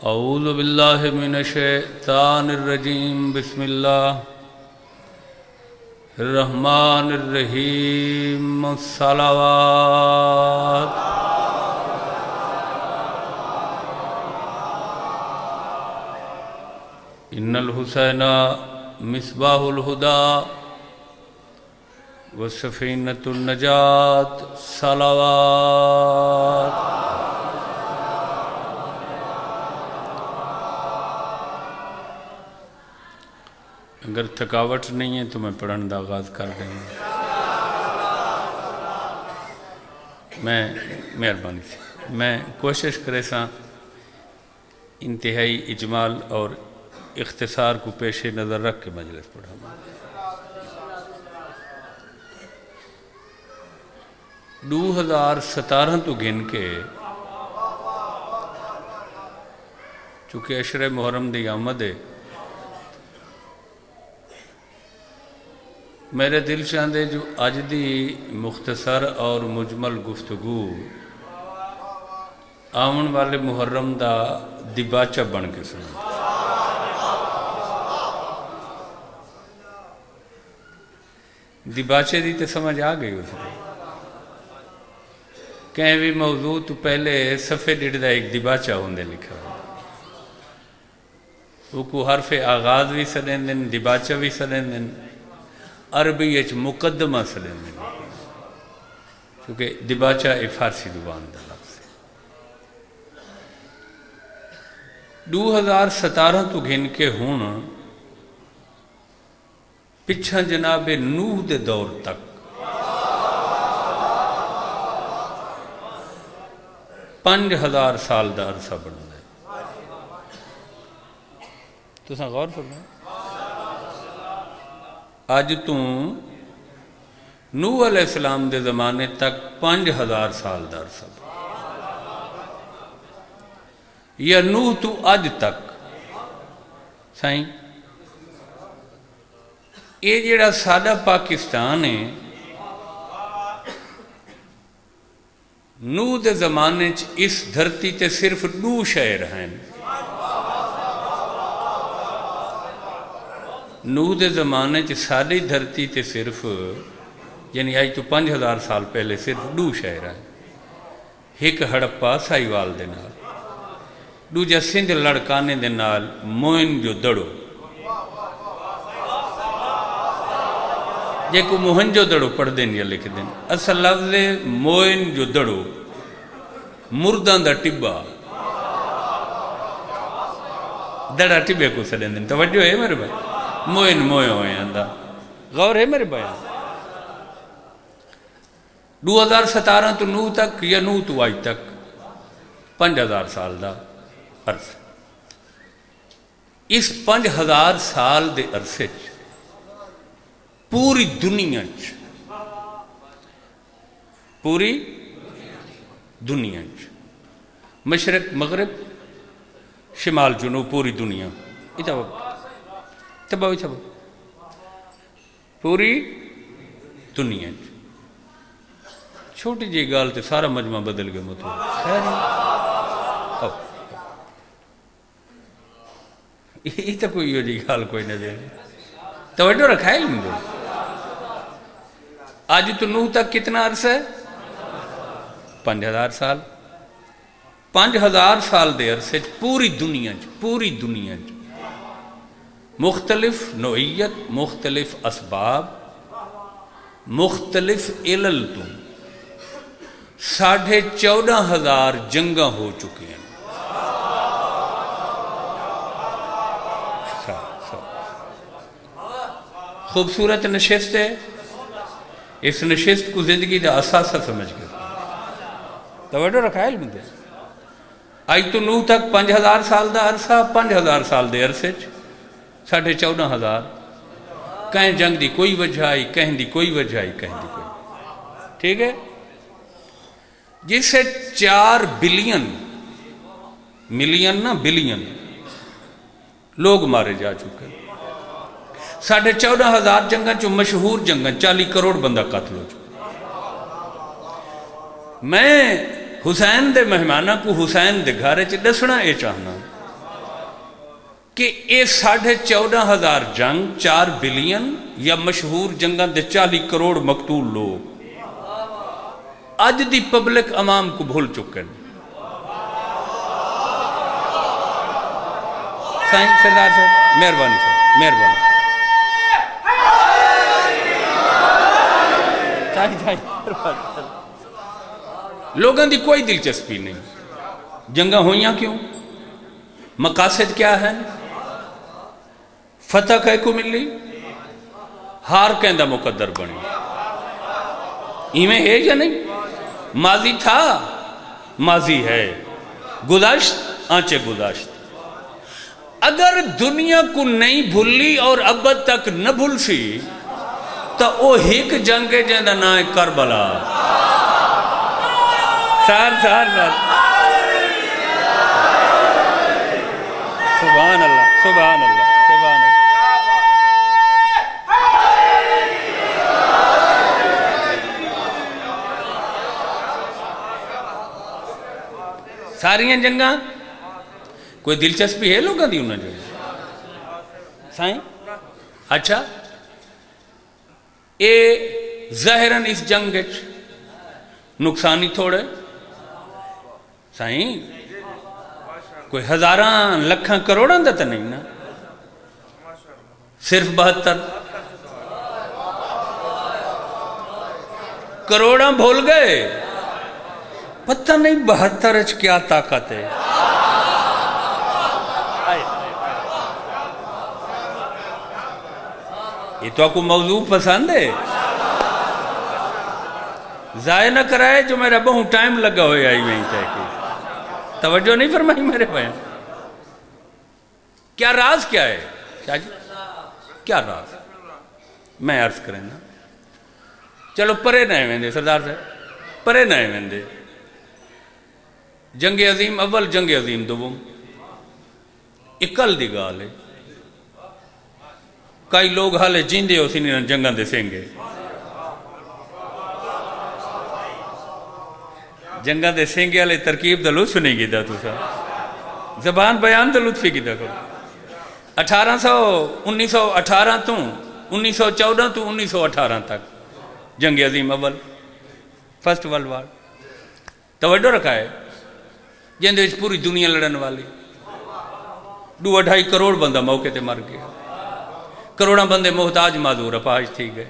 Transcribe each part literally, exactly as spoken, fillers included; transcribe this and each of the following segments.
اعوذ باللہ من الشیطان الرجیم بسم اللہ الرحمن الرحیم الصلوات ان الحسین مصباح الہدی وسفینۃ النجات صلوات اگر تھکاوٹ نہیں ہے تو میں پڑھن دا آغاز کر دیں گا میں مہربانی سے میں کوشش کرے سا انتہائی اجمال اور اختصار کو پیش نظر رکھ کے مجلس پڑھا دو ہزار ستارہ تو گن کے چونکہ عشر محرم دی آمد ہے میرے دل چاندے جو آج دی مختصر اور مجمل گفتگو آمن والے محرم دا دباچہ بن کے سنا دباچے دی تے سمجھ آ گئی اس نے کہیں بھی موضوع تو پہلے صفحے ڈیڑھ دا ایک دباچہ ہوندے لکھا وہ کو حرف آغاز بھی سدیں دن دباچہ بھی سدیں دن عربی اچ مقدمہ سدیں دن کیونکہ دباچہ ایک فارسی زبان دا لفظ ہے دو ہزار ستارہ تو گھن کے ہون پچھا جناب نوح دے دور تک پنج ہزار سال دا عرصہ بڑھنا ہے تو ساں غور فرمائیں آج تو نوح علیہ السلام دے زمانے تک پانچ ہزار سال دا عرصہ یا نوح تو آج تک سائیں یہ جڑا سادہ پاکستان ہے نوح دے زمانے اس دھرتی تے صرف دو شہر ہیں نوح دے زمانے چ ساری دھرتی تے صرف یعنی آج تو پانچ ہزار سال پہلے صرف دو شہر ہیں ایک ہڑپا سائیوال دے نال دوجا سندھ لڑکانے دے نال موئن جو دڑو جے کو موہن جو دڑو پڑھ دیں یا لکھ دیں اصل لفظ موئن جو دڑو مردان دا ٹبا دڑا ٹبے کو سلیں دیں توجہ ہے میرے بھائی موئن موئے ہوئے اندہ غور ہے میرے بھائی دو ہزار ستارہ تو نو تک یا نو تو آج تک پنج ہزار سال دا عرصہ اس پنج ہزار سال دے عرصے پوری دنیا چ پوری دنیا چ مشرق مغرب شمال جنوب پوری دنیا تباوی تباوی پوری دنیا چ چھوٹی جی گال تے سارا مجمع بدل گیا مطلب یہ تو کوئی ہو جی گال کوئی نہ دے توجہ رکھا ہے علم دو آج تو نوح تک کتنا عرصہ ہے پانچ ہزار سال پانچ ہزار سال دے عرصے پوری دنیا پوری دنیا مختلف نوعیت مختلف اسباب مختلف علل تو ساڑھے چودہ ہزار جنگاں ہو چکے ہیں خوبصورت نشست ہے اس نشست کو زندگی دا اساسہ سمجھ گئے توجہ رکھا ہے علم دے آج تو نوح تک پانچ ہزار سال دا عرصہ پانچ ہزار سال دے عرصے ساڑھے چودہ ہزار کہیں جنگ دی کوئی وجہ آئی کہیں دی کوئی وجہ آئی کہیں دی کوئی ٹھیک ہے جسے چار بلین ملین نہ بلین لوگ مارے جا چکے ساڑھے چودہ ہزار جنگاں جو مشہور جنگاں چالی کروڑ بندہ قتل ہو چکے میں حسین دے مہمانہ کو حسین دے گھارے چی دسنا اے چاہنا کہ یہ ساڑھے چودہ ہزار جنگ چار بلین یا مشہور جنگاں دے چالی کروڑ مقتول لوگ اج دی پبلک عوام کو بھول چکے ہیں. سائیں سردار صاحب مہربانی صاحب مہربانی سائیں سائیں لوگوں دی کوئی دلچسپی نہیں. جنگاں ہوئیاں کیوں؟ مقاصد کیا ہے؟ فتح کہے کو ملی، ہار کہندہ مقدر بنی. ایمیں ہے یا نہیں؟ ماضی تھا، ماضی ہے، گزشت آنچے گزشت. اگر دنیا کو نہیں بھولی اور ابد تک نہ بھول سی تو وہ ایک جنگ جہاں نام ہے کربلا. سار سار سار سبحان اللہ سبحان اللہ سبحان اللہ. ساریاں جنگاں کوئی دلچسپی ہے لوگاں دی انہاں جو سائیں. اچھا اے ظاہراً اس جنگ نقصانی تھوڑے سائیں کوئی ہزاراں لکھاں کروڑاں دا تا نہیں نا، صرف بہتر کروڑاں بھول گئے. پتہ نہیں بہتر اچھ کیا طاقت ہے. یہ تو آپ کو موضوع پسند ہے، ضائع نہ کرائے جو میرا بہت ٹائم لگا ہوئے آئی میں تحقیق. توجہ نہیں فرمائی میرے بیان. کیا راز کیا ہے شاہ جی؟ کیا راز میں عرض کریں نا. چلو پرے نہ ویندے سردار صاحب پرے نہ ویندے. جنگ عظیم اول جنگ عظیم دوم اکل دی گال ہے. کئی لوگ حالے جیندے ہو سنی جنگاں دے سینگے جنگاں دے سینگے والے ترکیب دا لطف نہیں کی دا تو سا زبان بیان دا لطفی کی دا کرو. اٹھارہ سو انیس سو اٹھارہ تو انیس سو چودہ تو انیس سو اٹھارہ تک جنگ عظیم اول فرسٹ ورلڈ وار. توجہ رکھا ہے جن دے پوری دنیا لڑن والی دو اڑھائی کروڑ بندہ موقع تے مر گیا. کروڑاں بندے محتاج معذور اپاہج تھی گئے.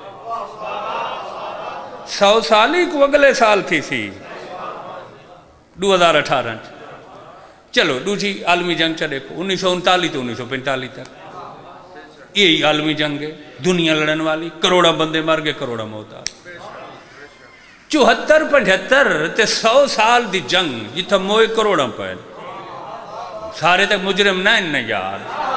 سو سال ہی کو اگلے سال تھی سی دو ہزار اٹھارہ. چلو دوسری عالمی جنگ چا دیکھو انیس سو انتالی تو انیس سو پینتالی تک یہی عالمی جنگ ہے دنیا لڑن والی. کروڑاں بندے مر گئے کروڑاں محتاج. چوہتر پنجھتر تے سو سال دی جنگ جتھا موئے کروڑاں پہن سارے تک مجرم نہ انہیں یار.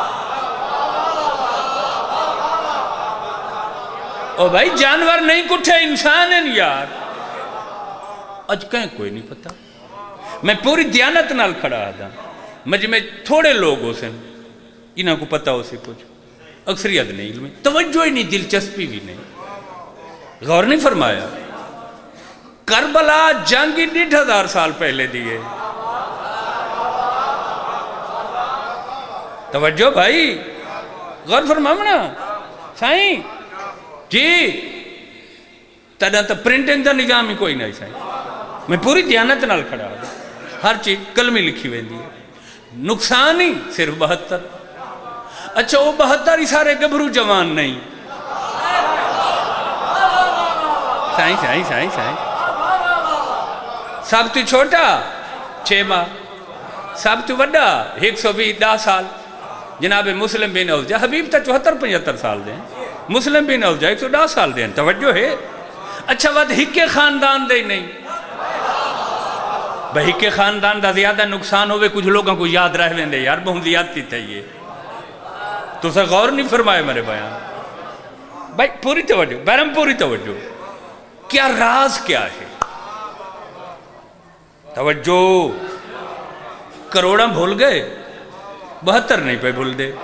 او بھائی جانور نہیں کٹھے انسان ہیں یار. اج کہیں کوئی نہیں پتا. میں پوری دیانت نال کھڑا تھا مجھ میں تھوڑے لوگ ہو سن انہاں کو پتا ہو سی کچھ اکثریت نہیں علم توجہ ہی نہیں دلچسپی بھی نہیں. غور نہیں فرمایا. کربلا جنگ ڈیڑھ ہزار سال پہلے دیئے. توجہ بھائی غور فرماؤنا سائیں جی. تدہ تا پرنٹنگ دا نظام ہی کوئی نہیں سائیں. میں پوری دیانت نال کھڑا ہوں ہر چیز کلمی لکھی ہوئی دی. نقصان ہی صرف بہتر. اچھا وہ بہتر ہی سارے گبرو جوان نہیں. سائیں سائیں سائیں سائیں سب تو چھوٹا چھ ماہ سب تو وڈا ایک سو بھی دہ سال. جناب مسلم بن اوجا حبیب تا چوہتر پنجتر سال دیں. مسلم بن اوجا ایک سو دہ سال دیں. توجہ ہے. اچھا ود ہکے خاندان دے نہیں بھئی ہکے خاندان دا زیادہ نقصان ہوئے کچھ لوگوں کو یاد رہ ویندے یار بہت زیادتی تھا یہ. تو سا غور نہیں فرمائے میرے بیان. بھائی پوری توجہ بہرم پوری توجہ. کیا راز کیا ہے؟ توجہ. کروڑاں بھول گئے بہتر نہیں پہ بھول دے.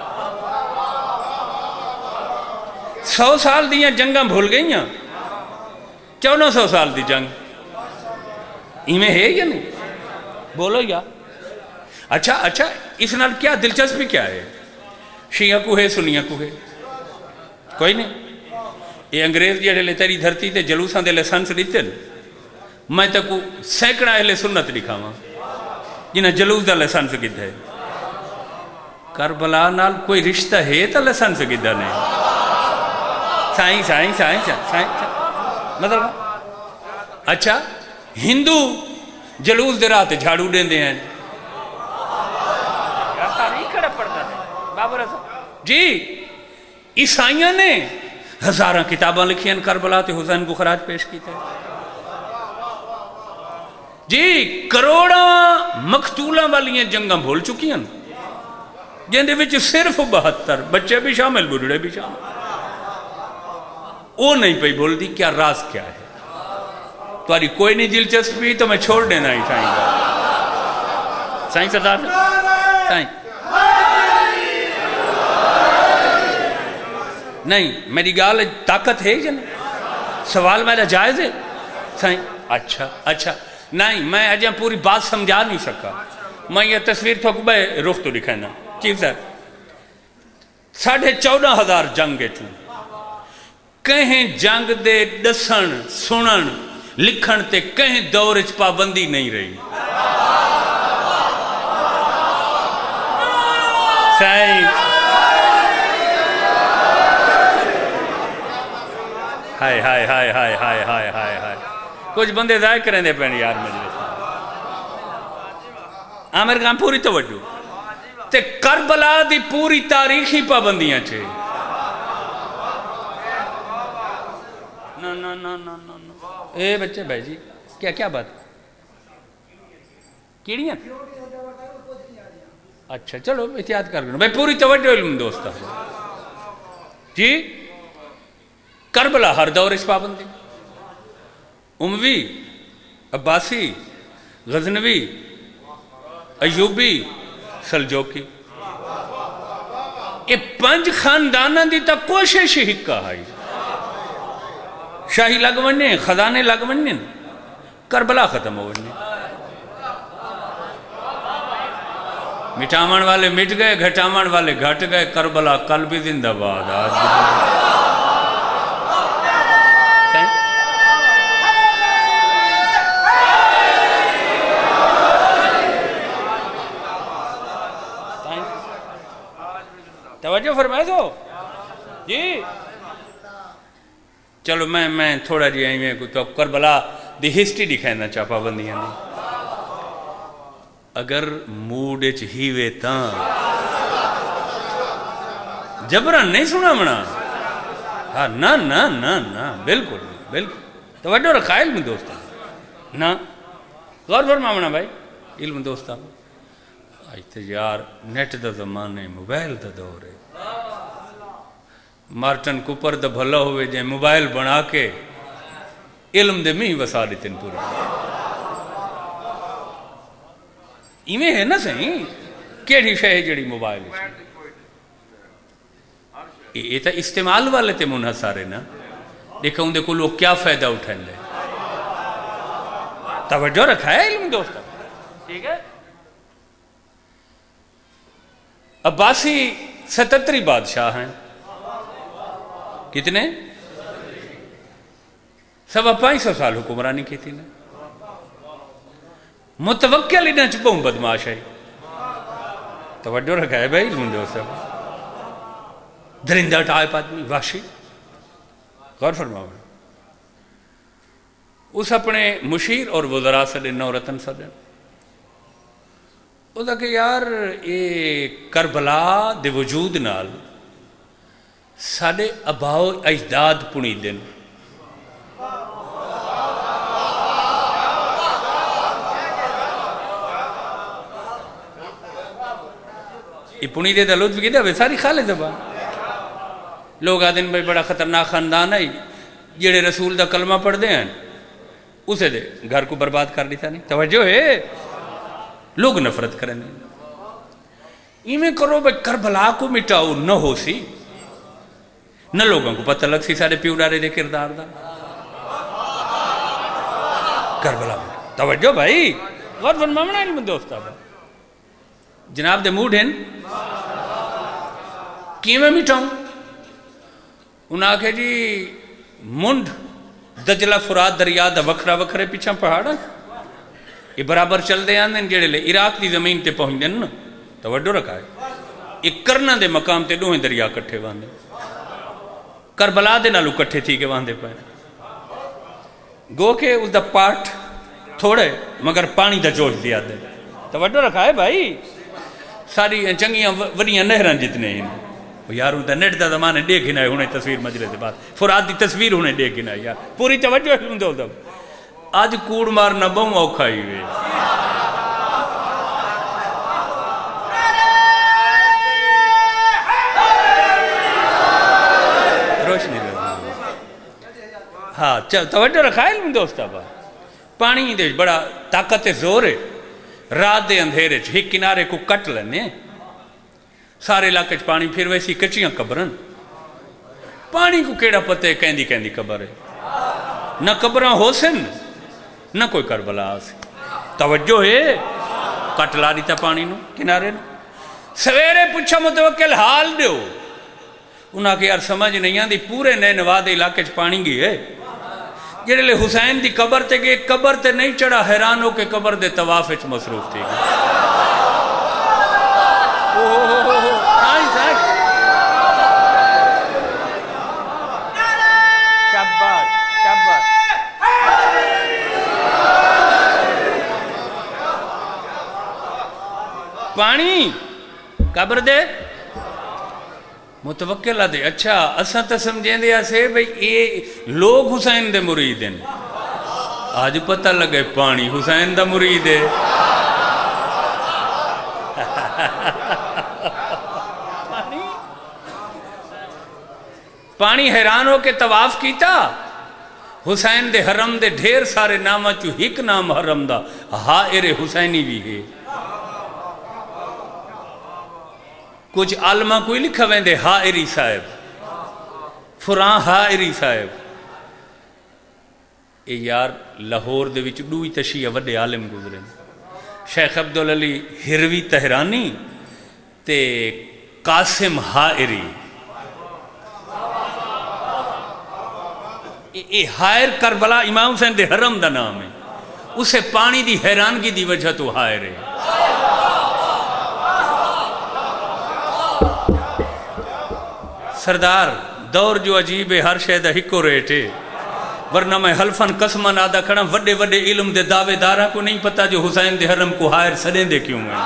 سو سال دیاں جنگاں بھول گئیاں. چونہ سو سال دی جنگ ایمیں ہے یا نہیں بولو یا. اچھا اچھا اس نال کیا دلچسپی کیا ہے؟ شیعہ کو ہے سنیہ کو ہے کوئی نہیں. یہ انگریز جڑے لے تیری دھرتی تے جلوساں دے لائسنس دیتے میں تے کو سینکڑا اہل سنت دکھاواں جنہیں جلوس دا لائسنس کیتا ہے. کربلا نال کوئی رشتہ ہے تا لائسنس کیتا نہیں. سائیں سائیں سائیں سائیں مطلب اچھا ہندو جلوس دے رات جھاڑو دیں دے ہیں جی. عیسائیاں نے ہزاراں کتاباں لکھی ہیں کربلا تے حسین کو خراج پیش کیتا ہے جی. کروڑاں مقتولاں والیاں جنگاں بھول چکی ہیں جن دے وچ صرف بہتر بچے بھی شامل بڑھڑے بھی شامل. وہ نہیں پئی بول دی کیا راز کیا ہے؟ تمہاری کوئی نہیں دلچسپی تو میں چھوڑ دینا ہی سائیں گا. سائیں سردار سائیں نہیں میری گال طاقت ہے یا نہیں؟ سوال میرا جائز ہے سائیں. اچھا اچھا نہیں میں اجاں پوری بات سمجھا نہیں سکا. میں یہ تصویر تھوک بے رخ تو دکھائنا چیف صاحب ساڑھے چودہ ہزار جنگ تھوں کہیں جنگ دے دسن سنن لکھن تے کہیں دور اچ پابندی نہیں رہی. سائیں ہائے ہائے ہائے ہائے ہائے ہائے ہائے ہائے کچھ بندے ضائع کریں دے پہنے یار مجلس آمیر کہاں پوری توجہ تے کربلا دی پوری تاریخی پابندیاں چھے. نا نا نا نا نا اے بچے بھائی جی کیا کیا بات کیڑی ہیں؟ اچھا چلو احتیاط کر گئے بھائی پوری توجہ علم دوستا جی. کربلا ہر دور اس پابندی اموی عباسی غزنوی ایوبی سلجوکی یہ پنج خاندانہ دی تا کوشش ہکا آئی. شاہی لگ وننے خزانے لگ وننے کربلا ختم ہو وننے. مٹامن والے مٹ گئے گھٹامن والے گھٹ گئے کربلا کل بھی زندہ باد آج بھی توجہ فرمائے دو جی. چلو میں میں تھوڑا جی آئی میں تو کربلا دی ہسٹری دکھائنا چاہ پابندیاں دی. اگر موڈ اچ ہیوے تاں جبران نہیں سنا منا ہاں نا نا نا نا بالکل بالکل توجہ رکھا علم دوستا نا غور فرما منا بھائی علم دوستا آج تے یار نیٹ دا زمانے موبائل دا دور ہے. مارٹن کوپر دا بھلا ہوئے جائے موبائل بنا کے علم دے میں ہی وسا دیتے ہیں پورا. ایمیں ہے نا صحیح کیڑی شے جڑی موبائل ہے یہ تا استعمال والے تے منحصر ہے نا. دیکھا ہوں دیکھو لوگ کیا فائدہ اٹھائیں لے. توجہ رکھا ہے علم دوستا ٹھیک ہے. عباسی ستتری بادشاہ ہیں کتنے سوا پانچ سو سال حکمرانی کی تھی نا. متوکل انہیں چپوں بدماش ہے. توجہ رکھا ہے بھائی علم دوستا درندہ ٹائپ آدمی واشی غور فرماؤ. اس اپنے مشیر اور وزراء سے نو رتن سدن وہ کہ یار یہ کربلا دے وجود نال ساڑے اباؤ اجداد پنی دن یہ پنی دے دا لطف کی دا ساری خالے زبان. لوگ آدھن بھائی بڑا خطرناک خاندان ہے جڑے رسول دا کلمہ پڑھ دے ہیں اسے دے گھر کو برباد کر دیتا نہیں. توجہ ہے لوگ نفرت کریں ایمیں کرو بھائی کربلا کو مٹاؤ نہ ہو سی نہ لوگوں کو پتہ لگ سی سارے پیو ڈارے دے کردار دا کربلا میں. توجہ بھائی غور فرماؤنا علم دوستا با جناب دے موڈ ہیں کیویں مٹھاؤں انہاں آکھے جی منڈ دجلہ فرات دریا دا وکھرا وکھرے پیچھا پہاڑا یہ برابر چل دے آندھیں جڑے لے عراق دی زمین تے پہنچ دیں نا تو وڈو رکھا ہے ایک کرنا دے مقام تے دوہیں دریا کٹھے واندے کربلا دے نالو کٹھے تھی کہ واندے پائے گو کہ اس دا پارٹ تھوڑے مگر پانی دا جوش دیا دے تو وڈو رکھا ہے بھائی ساری چنگیاں وڈیاں نہران جتنے ہیں یارو دا نیٹ دا زمانے دیکھ ہی ہونے تصویر مجلے دے بعد فرات دی تصویر ہونے دیکھ ہی یار پوری توجہ ہی ہوں دو آج کوڑ مارنا بہوں اوکھا ہی ہوئے روشنی رہا ہاں توجہ رکھا ہے دوستا با پانی دے بڑا طاقت زور ہے رات دے اندھیرے ایک کنارے کو کٹ لینے سارے علاقے پانی پھر ویسی کچیاں قبرن پانی کو کیڑا پتے کہندی کہندی قبر ہے نہ قبران ہو سن نہ کوئی کربلا آسے توجہ ہے کٹ لا دیتا پانی نو کنارے نو سویرے پوچھا متوکل حال دیو انہاں کے یار سمجھ نہیں آندی پورے نئے نوادے علاقے پانی گئی ہے جڑے لے حسین دی قبر تے گئے قبر تے نہیں چڑھا حیران ہو کہ قبر دے طواف وچ مصروف تھی گئی شاباش شاباش پانی قبر دے متوکل دے اچھا اساں تا سمجھیں دے آسے بھئی اے لوگ حسین دے مرید ہیں آج پتہ لگے پانی حسین دا مرید ہے پانی حیران ہو کے طواف کیتا حسین دے حرم دے ڈھیر سارے نامہ چو ہک نام حرم دا حائر حسینی بھی ہے کچھ عالمہ کوئی لکھا ویندے حائری صاحب فران حائری صاحب اے یار لاہور دے وچ دوئی تشیعہ وڈے عالم گزرے شیخ عبدالعلی ہروی تہرانی تے قاسم حائری اے حائر کربلا امام حسین دے حرم دا نام ہے اسے پانی دی حیرانگی دی وجہ تو حائر ہے سردار دور جو عجیب ہے ہر شہدہ ہکو ریٹے ورنہ میں حلفن قسمن آدھا کھڑا وڈے وڈے علم دے دعوے دارہ کو نہیں پتا جو حسین دے حرم کو حائر سڑیں دے کیوں ہیں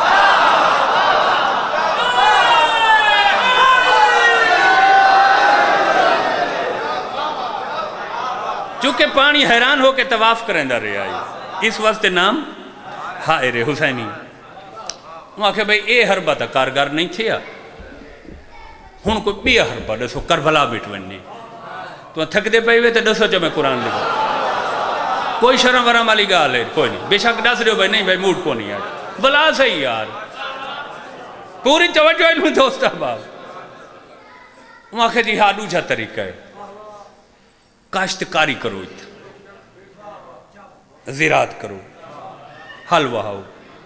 چونکہ پانی حیران ہو کے طواف کریں دا رہے آئی اس وقت نام حائر حسینی وہاں کہ بھئی اے حربہ تا کارگار نہیں تھیا ہون کوئی بیا حربہ دسو کربلا بیٹھونے تو تھک دے پہی ہوئے تو دسو جو میں قرآن لکھا کوئی شرم ورم والی گال ہے کوئی نہیں بے شک دس رہے ہو بھائی نہیں بھائی موڈ کو نہیں یار بلا صحیح یار پوری توجہ علم دوست احباب وہاں کہ جی ہاں دوجہ طریقہ ہے کاشتکاری کرو زراعت کرو حل وہاؤ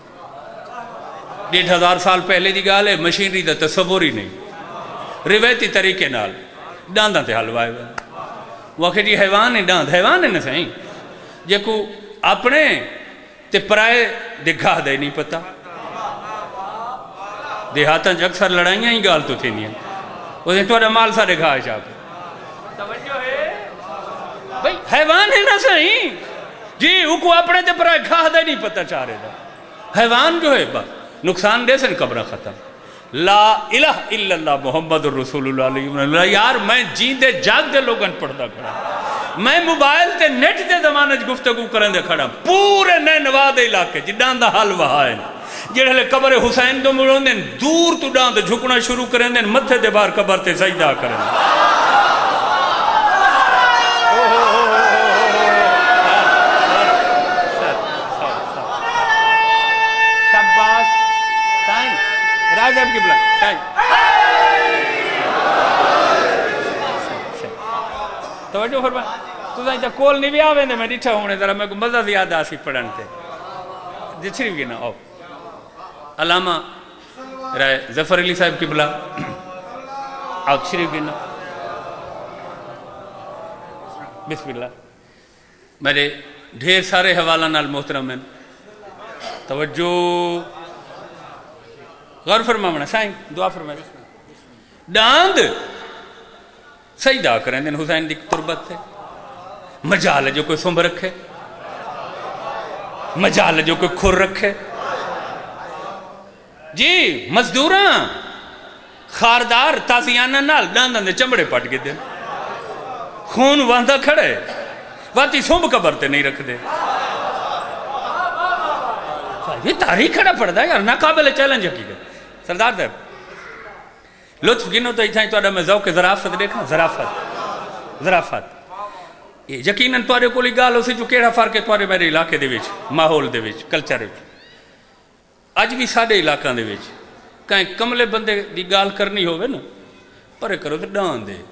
ڈیڑھ ہزار سال پہلے دی گال ہے مشینری دا تصور ہی نہیں روایتی طریقے نال ڈانداں تے حل وائے وہ کہ جی حیوان ہے ڈاند حیوان ہے نا صحیح جے کو اپنے تے پرائے دکھا دے نہیں پتا دیہاتاں جو اکثر لڑائیاں ہی گال تو تھی نہیں وہ دے توڑا مال سا دکھا ہے چاہتے توجہ ہے بھئی حیوان ہے نا صحیح جی وہ کو اپنے تے پرائے کھا دے نہیں پتا چاہ رہے دا حیوان جو ہے بس نقصان دے سن قبرہ ختم لا الہ الا اللہ محمد رسول اللہ علیہ وسلم یار میں جین دے جاگ دے لوگن پڑھتا کھڑا میں موبائل تے نیٹ دے زمانے گفتگو کرن دے کھڑا پورے نئے نواد علاقے جدان دا حال وہاں ہے جڑے لے قبر حسین تو ملون دیں دور تو ڈان دے جھکنا شروع کرن دیں متھے دے بار قبر تے سجدہ کرن شباش سائن راجب کی بلند سائن توجہ فرمائے تو سائن تا کول نہیں بھی آویں دے میں ڈیٹھا ہونے ذرا میں کو مزہ زیادہ آسی پڑھن تے جچری بھی نا آؤ علامہ رائے ظفر علی صاحب کی بلا آؤ شریف گنا بسم اللہ میرے ڈھیر سارے حوالہ نال محترم ہیں توجہ غور فرماونا سائیں دعا فرمائے ڈاند سجدہ کریں دن حسین دی تربت تھے مجال جو کوئی سنب رکھے مجال جو کوئی کھر رکھے جی مزدوراں خاردار تازیانہ نال ڈانداں دے چمڑے پٹ گئے دن خون واندہ کھڑے واتی سنب قبر تے نہیں رکھ دے یہ تاریخ کھڑا پڑ دا ہے یار ناقابل چیلنج حقیقت سردار صاحب لطف گنو تو اتھائیں تو میں ذوق ذرافت دیکھا ذرافت ذرافت یقیناً توارے کولی گال ہو سی جو کیڑا فرق ہے توارے میرے علاقے دے ویچ ماحول دے ویچ کلچر ویچ آج بھی ساڑے علاقہ دے ویچ کہیں کملے بندے دی گال کرنی ہوئے نا پرے کرو تو ڈان دے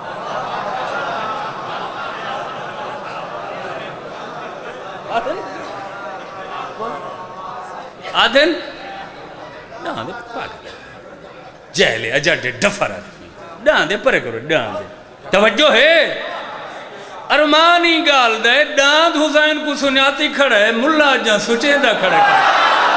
آدھن ڈان دے پاک جہلے اجاڈے ڈفر آدمی ڈان دے پرے کرو ڈان دے توجہ ہے ارمانی گال دے ڈاند حسین کو سنیاتی کھڑا ہے ملا جاں سچیندہ کھڑا ہے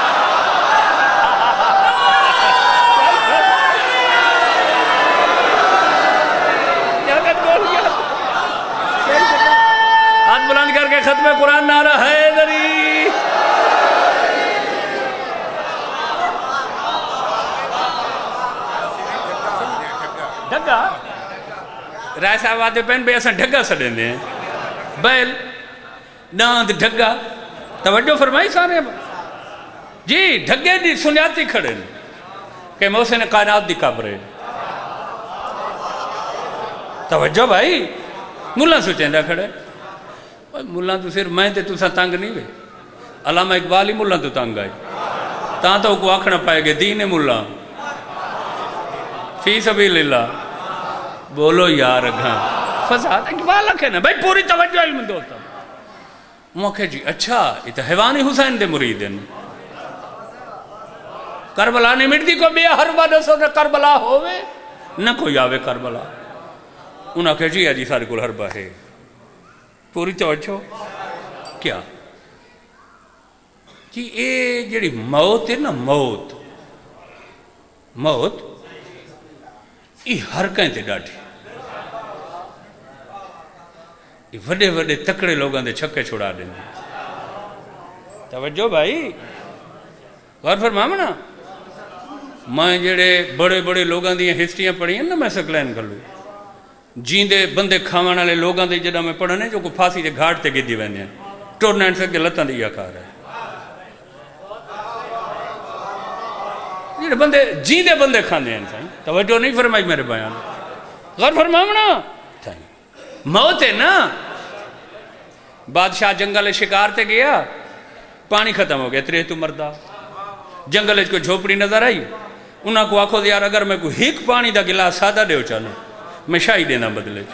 ہاتھ بلند کر کے ختم قرآن نعرہ حیدری ڈھگا رائے صاحب آتے پہن بے ایسا ڈھگا سڑیں دے بیل ڈاند ڈھگا توجہ فرمائی سارے جی ڈھگے دی سنیاتی کھڑے کہ محسن کائنات دی قبرے توجہ بھائی ملہ سوچیں دا کھڑے ملہ تو صرف میں تے تو سا تنگ نہیں ہوئے علامہ اقبال ہی ملہ تو تنگ آئی تاں تو کو آکھنا پائے گے دین ملہ فی سبیل اللہ بولو یار گھاں فضاد اقبال رکھے نا بھائی پوری توجہ علم دوتا موقع جی اچھا یہ تو حیوانی حسین دے مرید ہیں کربلا نہیں مٹتی کو بیا ہر بار سو کربلا ہوئے نہ کوئی آوے کربلا انہاں کہ جی آجی سارے کل ہر بار ہے پوری توجہ کیا جی اے جڑی موت ہے نا موت موت یہ ہر کہیں تے ڈاٹھی یہ وڈے وڈے تکڑے لوگاں دے چھکے چھوڑا دیں دے توجہ بھائی غور فرمامنا میں جڑے بڑے بڑے لوگاں دی ہسٹریاں پڑھی ہیں نا میں سکلین کر لوں جیندے بندے کھاوان والے لوگاں دے جڑا میں پڑھنے جو کو پھاسی دے گھاٹ تے گدی ویندے ہیں ٹورنا ان سکتے لتاں دیا کار ہے جڑے بندے جیندے بندے کھاندے ہیں سائیں توجہ نہیں فرمائی میرے بیان غور فرمامنا موت ہے نا بادشاہ جنگل شکار تے گیا پانی ختم ہو گیا ترے تو مردہ جنگل کو جھوپڑی نظر آئی انہاں کو آکھو دیار اگر میں کوئی ہیک پانی دا گلاس سادہ دے ہو چاہنا میں شاہی دینا بدلے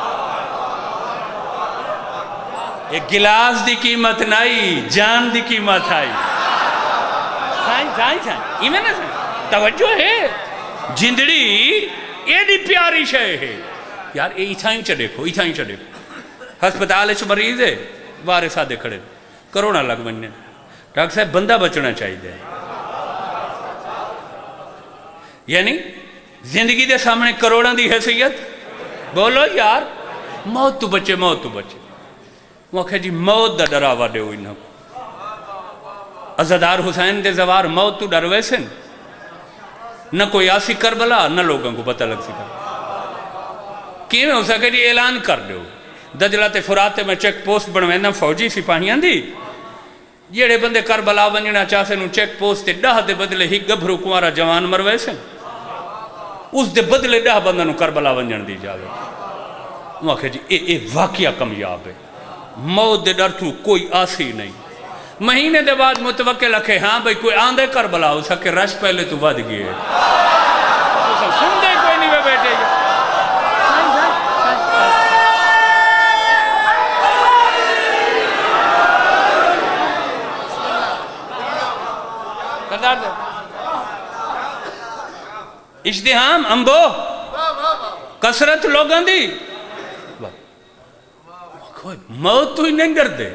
ایک گلاس دی قیمت نائی جان دی قیمت آئی سائیں سائیں سائیں ایمیں نا سائیں توجہ ہے جندڑی یہ دی پیاری شے ہے یار یہ ایتھائیں چا دیکھو ایتھائیں چا دیکھو ہسپتال چ مریض ہے وارے سادے کھڑے کرونا لگ بننے ڈاکٹر صاحب بندہ بچنا چاہیے یعنی زندگی دے سامنے کروڑاں دی حیثیت بولو یار موت تو بچے موت تو بچے موقع جی موت دا ڈراوا دے ہوئی نہ عزادار حسین دے زوار موت تو ڈر ویسے نہ کوئی آسی کربلا نہ لوگوں کو پتہ لگ سکا کیوں ہو سکے جی اعلان کر دو دجلہ تے فراتے میں چیک پوسٹ بنوینا فوجی سپاہیاں دی جیڑے بندے کربلا ونجنا چاہتے نو چیک پوسٹ تے ڈاہ دے بدلے ہی گبھرو کمارا جوان مروے سے اس دے بدلے ڈاہ بندہ نو کربلا ونجن دی جاوے موقع جی اے اے واقعہ کمیاب ہے موت دے ڈر تو کوئی آسی نہیں مہینے دے بعد متوقع لکھے ہاں بھئی کوئی آندے کربلا ہو سکے رش پہلے تو ود گئے سن دے کوئی نہیں میں بیٹھے گا اجتہام امبو کسرت لوگاں دی موت تو ہی نہیں ڈر دے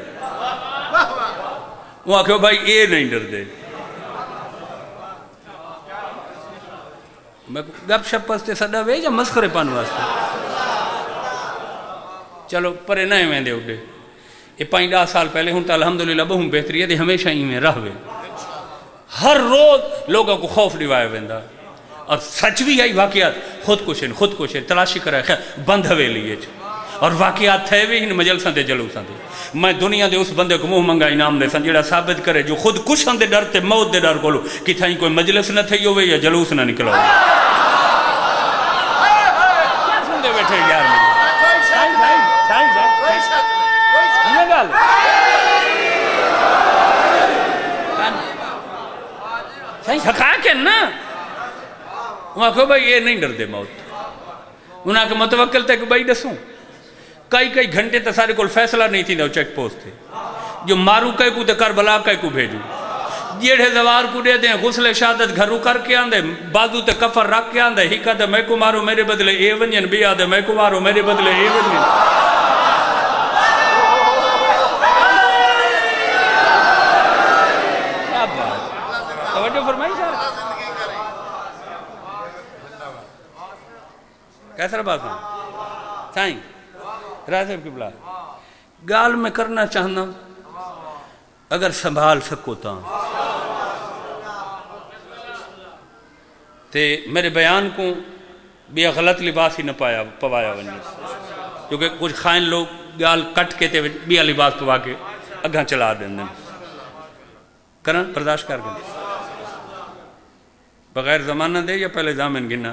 وہ آکھو بھائی اے نہیں ڈر دے میں گپ شپ پستے صدا وے یا مسخرے پان واسطے چلو پرے نئے میں دے اٹھے یہ پانچ دہ سال پہلے ہوں تو الحمدللہ بہم بہتری ہے ہمیشہ ہی میں رہوے ہر روز لوگوں کو خوف ڈیوائے ویندا اور سچ بھی آئی واقعات خود کشن خود کشن تلاشی کرے خیر بند ہوئے لیے اور واقعات تھے بھی ہن مجلساں دے جلوساں دے میں دنیا دے اس بندے کو منہ منگا انعام دے سن جڑا ثابت کرے جو خود کشن دے ڈر تے موت دے ڈر کولو کہ تھائیں کوئی مجلس نہ تھئی ہوئے یا جلوس نہ نکلا ہوئے کیا سن دے بیٹھے یار میری سائن سائن سائن سائن یہ گال سائن حقاق ہے نا وہاں کہو بھائی یہ نہیں ڈر دے موت انہاں کے متوکل تک بھائی دسوں کئی کئی گھنٹے تا سارے کول فیصلہ نہیں تھی دو چیک پوسٹ تھے جو مارو کئی کو تے کربلا کئی کو بھیجو جیڑے زوار کو دے دیں غسل شہادت گھرو کر کے آندے بازو تے کفر رکھ کے آندے ہی کہتے میں کو مارو میرے بدلے اے ونجن بھی آدھے میں کو مارو میرے بدلے اے ونجن کیا بات توجہ فرمائی صاحب کیسا بات ہے سائیں راز صاحب کی بلا گال میں کرنا چاہنا اگر سنبھال سکو تا تے میرے بیان کو بھی غلط لباس ہی نہ پایا پوایا ونجے کیونکہ کچھ خائن لوگ گال کٹ کے تے بھی لباس پوا کے اگاں چلا دیں دیں کرن برداشت کر گئے بغیر زمانہ دے یا پہلے زامن گنا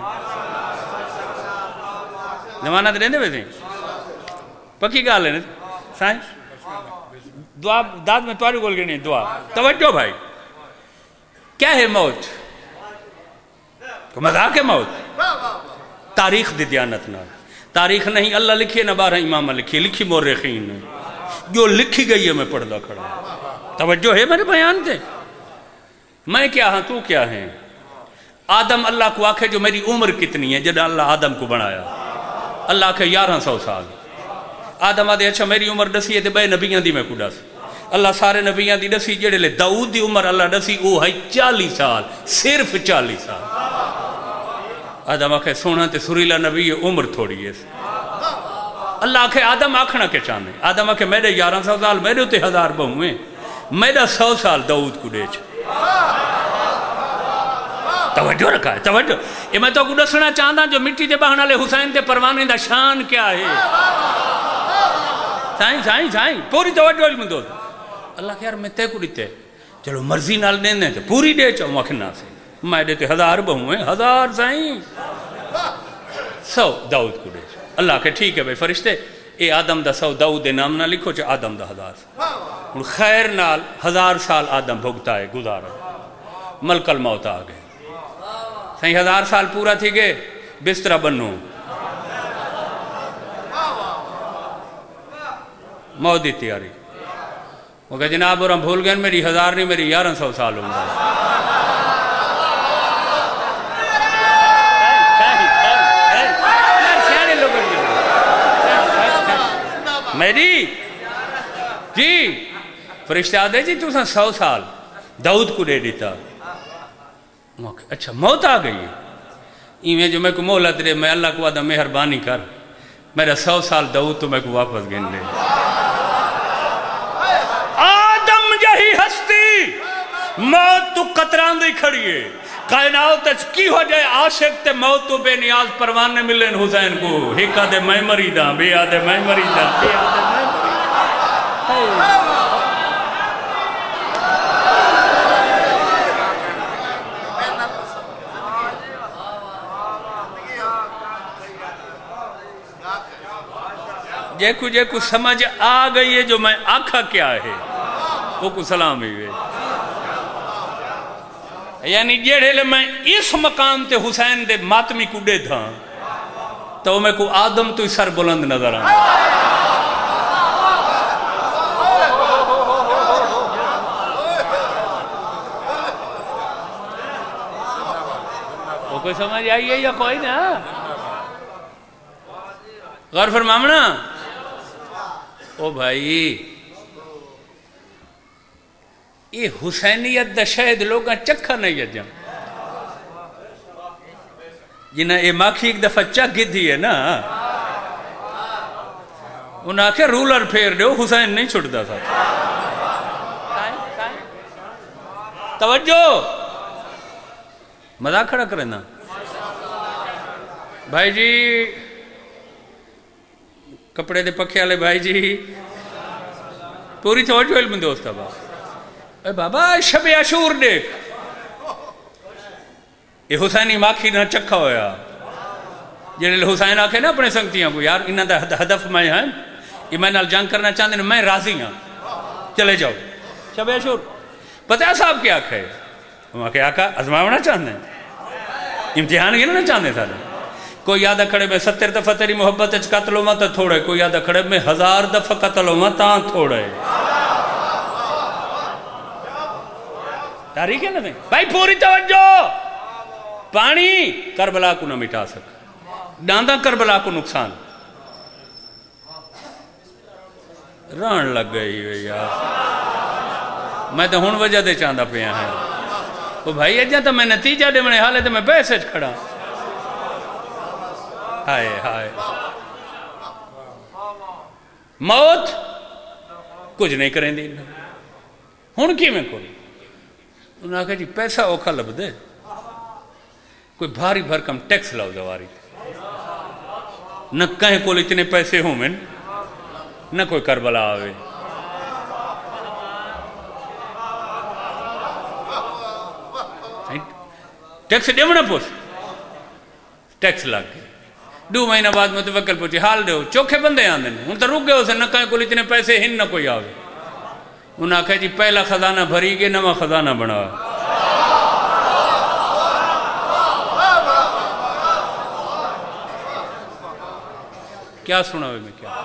زمانہ دے دیں ویسے پکی گال ہے نا سائن دعا داد میں تواری گول گئی نہیں دعا توجہ بھائی کیا ہے موت تو مذاق ہے موت تاریخ دی دیانت نہ تاریخ نہیں اللہ لکھے نہ بارہ امامہ لکھے لکھی مورخین جو لکھی گئی ہے میں پڑھدا کھڑا توجہ ہے میرے بیان دے میں کیا ہاں تو کیا ہے آدم اللہ کو آکھے جو میری عمر کتنی ہے جب اللہ آدم کو بنایا اللہ آکھے یارہ سو سال آدم آدھے اچھا میری عمر دسی ہے دے بے نبیاں دی میں کو دس اللہ سارے نبیاں دی دسی جڑے لے داؤد دی عمر اللہ دسی او ہے چالی سال صرف چالی سال آدم آکھے سونا تے سریلا نبی عمر تھوڑی ہے اللہ آکھے آدم آکھنا کے چاہنے آدم آکھے میرے یارہ سو سال میرے ہوتے ہزار بہویں میرا سو سال داؤد کو دے چھے توجہ رکھا ہے توجہ یہ میں تو کو دسنا چاہتا جو مٹی دے بہانا لے حسین دے پروانے دا شان کیا ہے سائیں سائیں سائیں پوری توجہ علم دو اللہ کہ یار میں تے کو دیتے چلو مرضی نال دیں دیں پوری دے چاہوں مکھنا سے میں دیتے ہزار بہویں ہزار سائیں سو داؤد کو دے اللہ کہ ٹھیک ہے بھئی فرشتے اے آدم دا سو داؤد دے نام نہ لکھو چاہ آدم دا ہزار سال خیر نال ہزار سال آدم بھگتا ہے گزارا ملک الموت آ گئے سائیں ہزار سال پورا تھی گئے بسترہ بنو موت دی تیاری وہ کہا جناب اور ہم بھول گئے میری ہزار نہیں میری یارہ سو سال ہوں گا میری جی فرشتے آدھے جی تو سن سو سال داؤد کو دے دیتا اچھا موت آ گئی ایویں جو میں کو مہلت دے میں اللہ کو آدھا مہربانی کر میرا سو سال داؤد تو میں کو واپس گن لے آدم یہی ہستی موت تو قطران دی کھڑی ہے کائنات کی ہو جائے عاشق تے موت تو بے نیاز پروانے ملیں حسین کو ایک آدھے میں مریداں بے آدھے میں مریداں بے آدھے میں مریداں جے کو جے کو سمجھ آ گئی ہے جو میں آکھا کیا ہے وہ کو سلام ہی ہوئے یعنی جیڑے لے میں اس مقام تے حسین دے ماتمی کو دے تھا تو میں کو آدم تو سر بلند نظر آئے وہ کوئی سمجھ آئی ہے یا کوئی نا؟ غور فرمامنا او بھائی یہ حسینیت دا شاید لوگاں چکھا نہیں ججم جنہاں یہ ماکھی ایک دفعہ چک گدھی ہے نا انہاں کے رولر پھیر دے حسین نہیں چھڑتا تھا توجہ مذاق کھڑا کریں نا بھائی جی کپڑے دے پکھے والے بھائی جی پوری توجہ علم دوستا با اے بابا شب عاشور دیکھ یہ حسینی ماکھی نہ چکھا ہویا جنہیں حسین آکھے نا اپنے سنگتیاں کو یار انہاں دا ہدف میں ہیں یہ میں نال جنگ کرنا چاہتے ہیں میں راضی ہوں چلے جاؤ شب عاشور پتہ ہے صاحب کیا آکھے ہم آکھے آقا ازماونا چاہتے ہیں امتحان گنا نہ چاہتے سارے کوئی یادہ کھڑے میں ستر دفعہ تیری محبت اچھ قتل ہوما تا تھوڑے کوئی یادہ کھڑے میں ہزار دفعہ قتل ہوما تا تھوڑے تاریخ ہے نا بھائی پوری توجہ پانی کربلا کو نہ مٹا سکا ڈاندہ کربلا کو نقصان ران لگ گئی ہوئی یار میں تو ہون وجہ دے چاندہ پہ ہیں وہ بھائی اجا تو میں نتیجہ دے منے حالے تو میں پیسے کھڑا ہائے ہائے موت کچھ نہیں کریں دی ہون کی میں کوئی انہوں نے کہا جی پیسہ اوکھا لب دے کوئی بھاری بھرکم ٹیکس لاؤ دواری نہ کہیں کول اتنے پیسے ہوں میں نہ کوئی کربلا آوے ٹیکس دیونا پوس ٹیکس لگ گئے دو مہینہ بعد متوکل پوچھے حال دے ہو چوکھے بندے آندے ہیں ان تو رک گئے اسے نہ کہیں کول اتنے پیسے ہن نہ کوئی آوے انہوں نے کہا جی پہلا خزانہ بھری گئے نمہ خزانہ بنا کیا سنا ہوئے میں کیا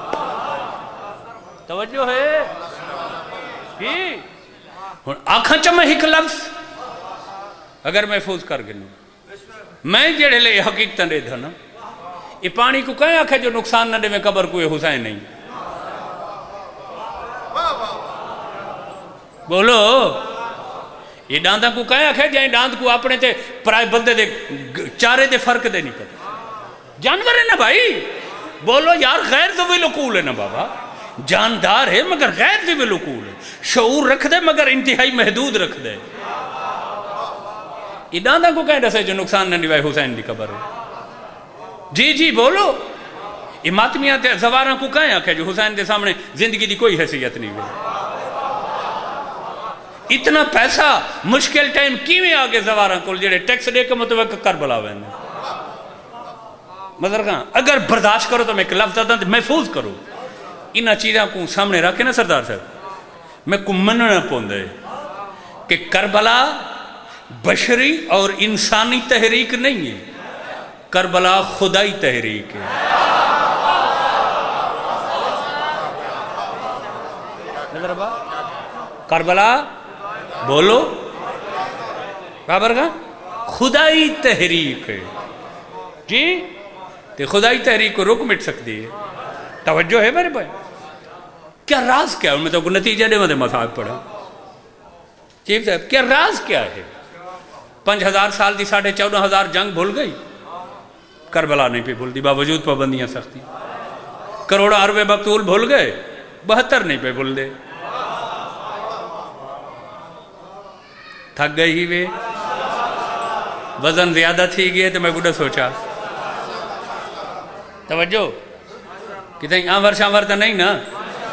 توجہ ہے ہی آنکھاں چمہ ہک لفظ اگر محفوظ کر گلوں میں جڑے لے حقیقتاً دے تھا نا یہ پانی کو کہیں آنکھیں جو نقصان نہ دے میں قبر کوئی حسین نہیں بولو یہ ڈاندہ کو کہیں آنکھیں جائیں ڈاند کو اپنے تے پرائے بندے دے چارے دے فرق دے نہیں پتا جانور ہے نا بھائی بولو یار غیر تو بھی لکول ہے نا بابا جاندار ہے مگر غیر تو بھی لکول ہے شعور رکھ دے مگر انتہائی محدود رکھ دے یہ ڈاندہ کو کہیں رسے جو نقصان نہ دیوائے حسین دی قبر ہے جی جی بولو یہ ماتمیات زواراں کو کہیں آنکھیں جو حسین دے سامنے زندگی دی کوئی حیثیت نہیں ہوئی اتنا پیسہ مشکل ٹائم کیویں آگے زواراں کو جڑے ٹیکس دے کے متوقع کربلا ویندے مذر کہاں اگر برداشت کرو تو میں ایک لفظ آتا ہوں محفوظ کرو انہا چیزاں کو سامنے رکھے نا سردار صاحب میں کو مننا پوندے کہ کربلا بشری اور انسانی تحریک نہیں ہے کربلا خدائی تحریک ہے نظر با کربلا بولو بابر کا خدائی تحریک ہے جی تو خدائی تحریک کو رک مٹ سکتی ہے توجہ ہے میرے بھائی کیا راز کیا ہے ان میں تو نتیجہ دے مدے مذاق پڑھا چیف صاحب کیا راز کیا ہے پنج ہزار سال دی ساڑھے چودہ ہزار جنگ بھول گئی کربلا نہیں پہ بھول دی باوجود پابندیاں سختی کروڑا عرب مقتول بھول گئے بہتر نہیں پہ بھول دے تھک گئی ہی وے وزن زیادہ تھی گئے تو میں گوڑا سوچا توجہ کتنے آنور شانور تا نہیں نا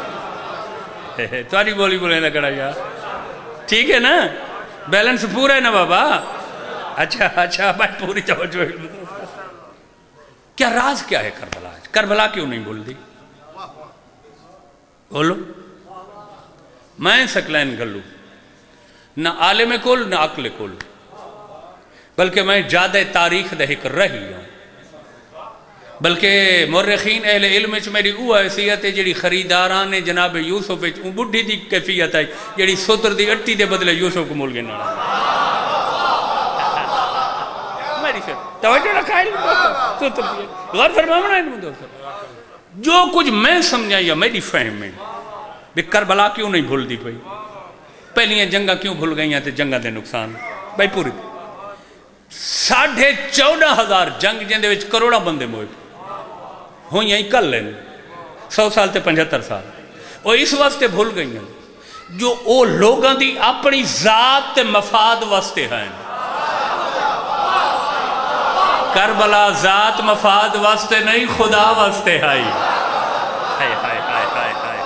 تواری بولی بولے نہ کڑا یا ٹھیک ہے نا بیلنس پورا ہے نا بابا اچھا اچھا بات پوری توجہ کیا راز کیا ہے کربلا کربلا کیوں نہیں بول دی بولو میں سکلین گلو نہ عالم کل نہ عقل کل بلکہ میں جادہ تاریخ دے ایک رہی ہوں بلکہ مورخین اہل علم اچھ میری او حیثیت ہے جڑی خریداران جناب یوسف اچھ اون بڑھی دی کیفیت ہے جڑی سوتر دی اٹی دے بدلے یوسف کو مول گے نڑا میری سے توجہ رکھا ہے غور فرماؤں ہے دوستو جو کچھ میں سمجھا یا میری فہم میں بھی کربلا کیوں نہیں بھول دی پئی پہلیاں جنگاں کیوں بھول گئی ہیں تے جنگاں دے نقصان بھائی پوری ساڑھے چودہ ہزار جنگ جن دے وچ کروڑا بندے موئے ہوئی ہیں کل لیں سو سال تے پنجھتر سال اور اس واسطے بھول گئی ہیں جو او لوگاں دی اپنی ذات تے مفاد واسطے ہیں کربلا ذات مفاد واسطے نہیں خدا واسطے ہے ہائے ہائے ہائے ہائے ہائے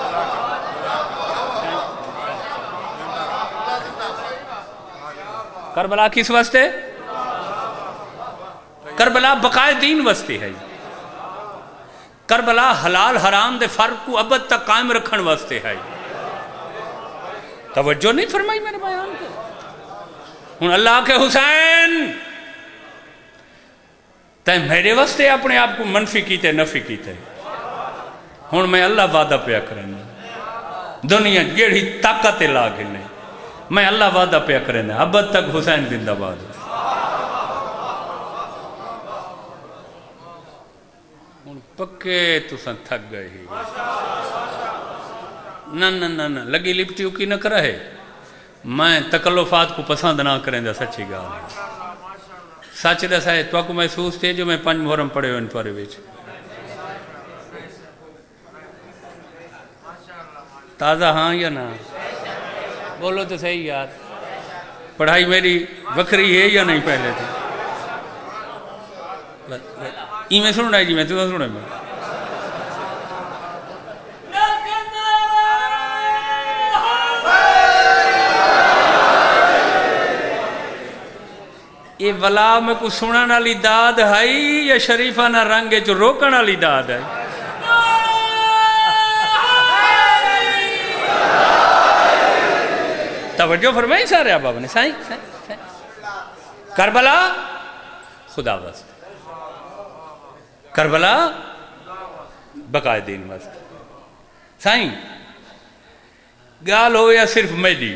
کربلا کس واسطے کربلا بقائے دین واسطے ہے کربلا حلال حرام دے فرق کو ابد تک قائم رکھن واسطے ہے توجہ نہیں فرمائی میرے بیان کو ہن اللہ کے حسین تے میرے واسطے اپنے آپ کو منفی کیتے نفی کیتے ہن میں اللہ وعدہ پیا کرنا دنیا جیڑی طاقت لا گنے میں اللہ وعدہ پیا کرنا ابد تک حسین زندہ باد ہن پکے تساں تھک گئے ہی نہ نہ نہ نہ لگی لپٹیوں کی نہ کرے میں تکلفات کو پسند نہ کریں دا سچی گال ہے سچ دسا ہے تو کو محسوس تھے جو میں پنج محرم پڑھے ہوئے ان توارے بیچ تازہ ہاں یا نہ بولو تو صحیح یار پڑھائی میری وکری ہے یا نہیں پہلے تھی ای میں سنو رہا جی میں تو سنو رہا میں یہ ولا میں کو سنن والی داد ہے یا شریفانہ رنگ جو روکن والی داد ہے توجہ فرمائی سارے آپ نے سائیں کربلا خدا واسطے کربلا بقائے دین واسطے سائیں گال ہو یا صرف میری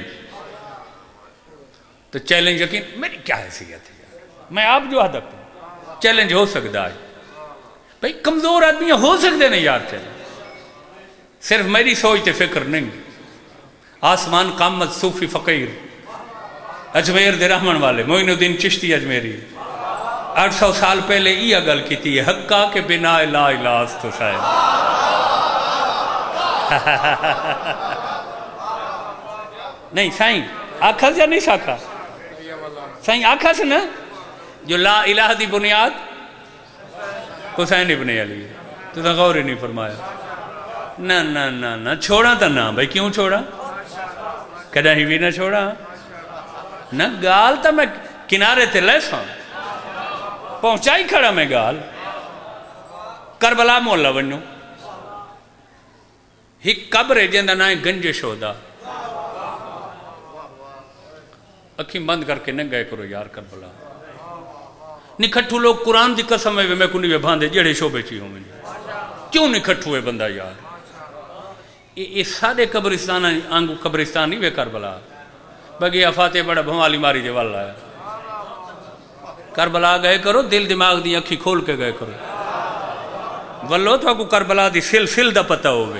تو چیلنج یقین میری کیا حیثیت ہے میں آپ جو حد ہوں چیلنج ہو سکتا ہے بھئی کمزور آدمی ہو سکتے نہیں یار چیلنج صرف میری سوچ تے فکر نہیں آسمان قامت صوفی فقیر اجمیر دے رحمن والے معین الدین چشتی اجمیری آٹھ سو سال پہلے ای اگل کی تھی حقا کے بنا لا الہ تو شاید نہیں سائیں آکھا یا نہیں ساکھا سائیں آکھا سے نا جو لا الہ دی بنیاد حسین ابن علی تو تا غور ہی نہیں فرمایا نا نا نا نا چھوڑا تا نا بھئی کیوں چھوڑا کدہ ہی بھی نہ چھوڑا نا گال تا میں کنارے تے لے ساں پہنچائی کھڑا میں گال کربلا مولا ونیو ہی قبر جندہ نائیں گنجش ہودا اکھیں بند کر کے نہ گئے کرو یار کربلا نکھٹو لوگ قرآن دی قسم ہے میں کنی وے بھاندے جڑے شعبے چی ہوں میں کیوں نکھٹو ہے بندہ یار یہ سارے قبرستان آنگو قبرستان نہیں وے کربلا بگی افاتح بڑا بھوالی ماری دے والا ہے کربلا گئے کرو دل دماغ دی اکھی کھول کے گئے کرو واللو تو کو کربلا دی سل سل دا پتہ ہوئے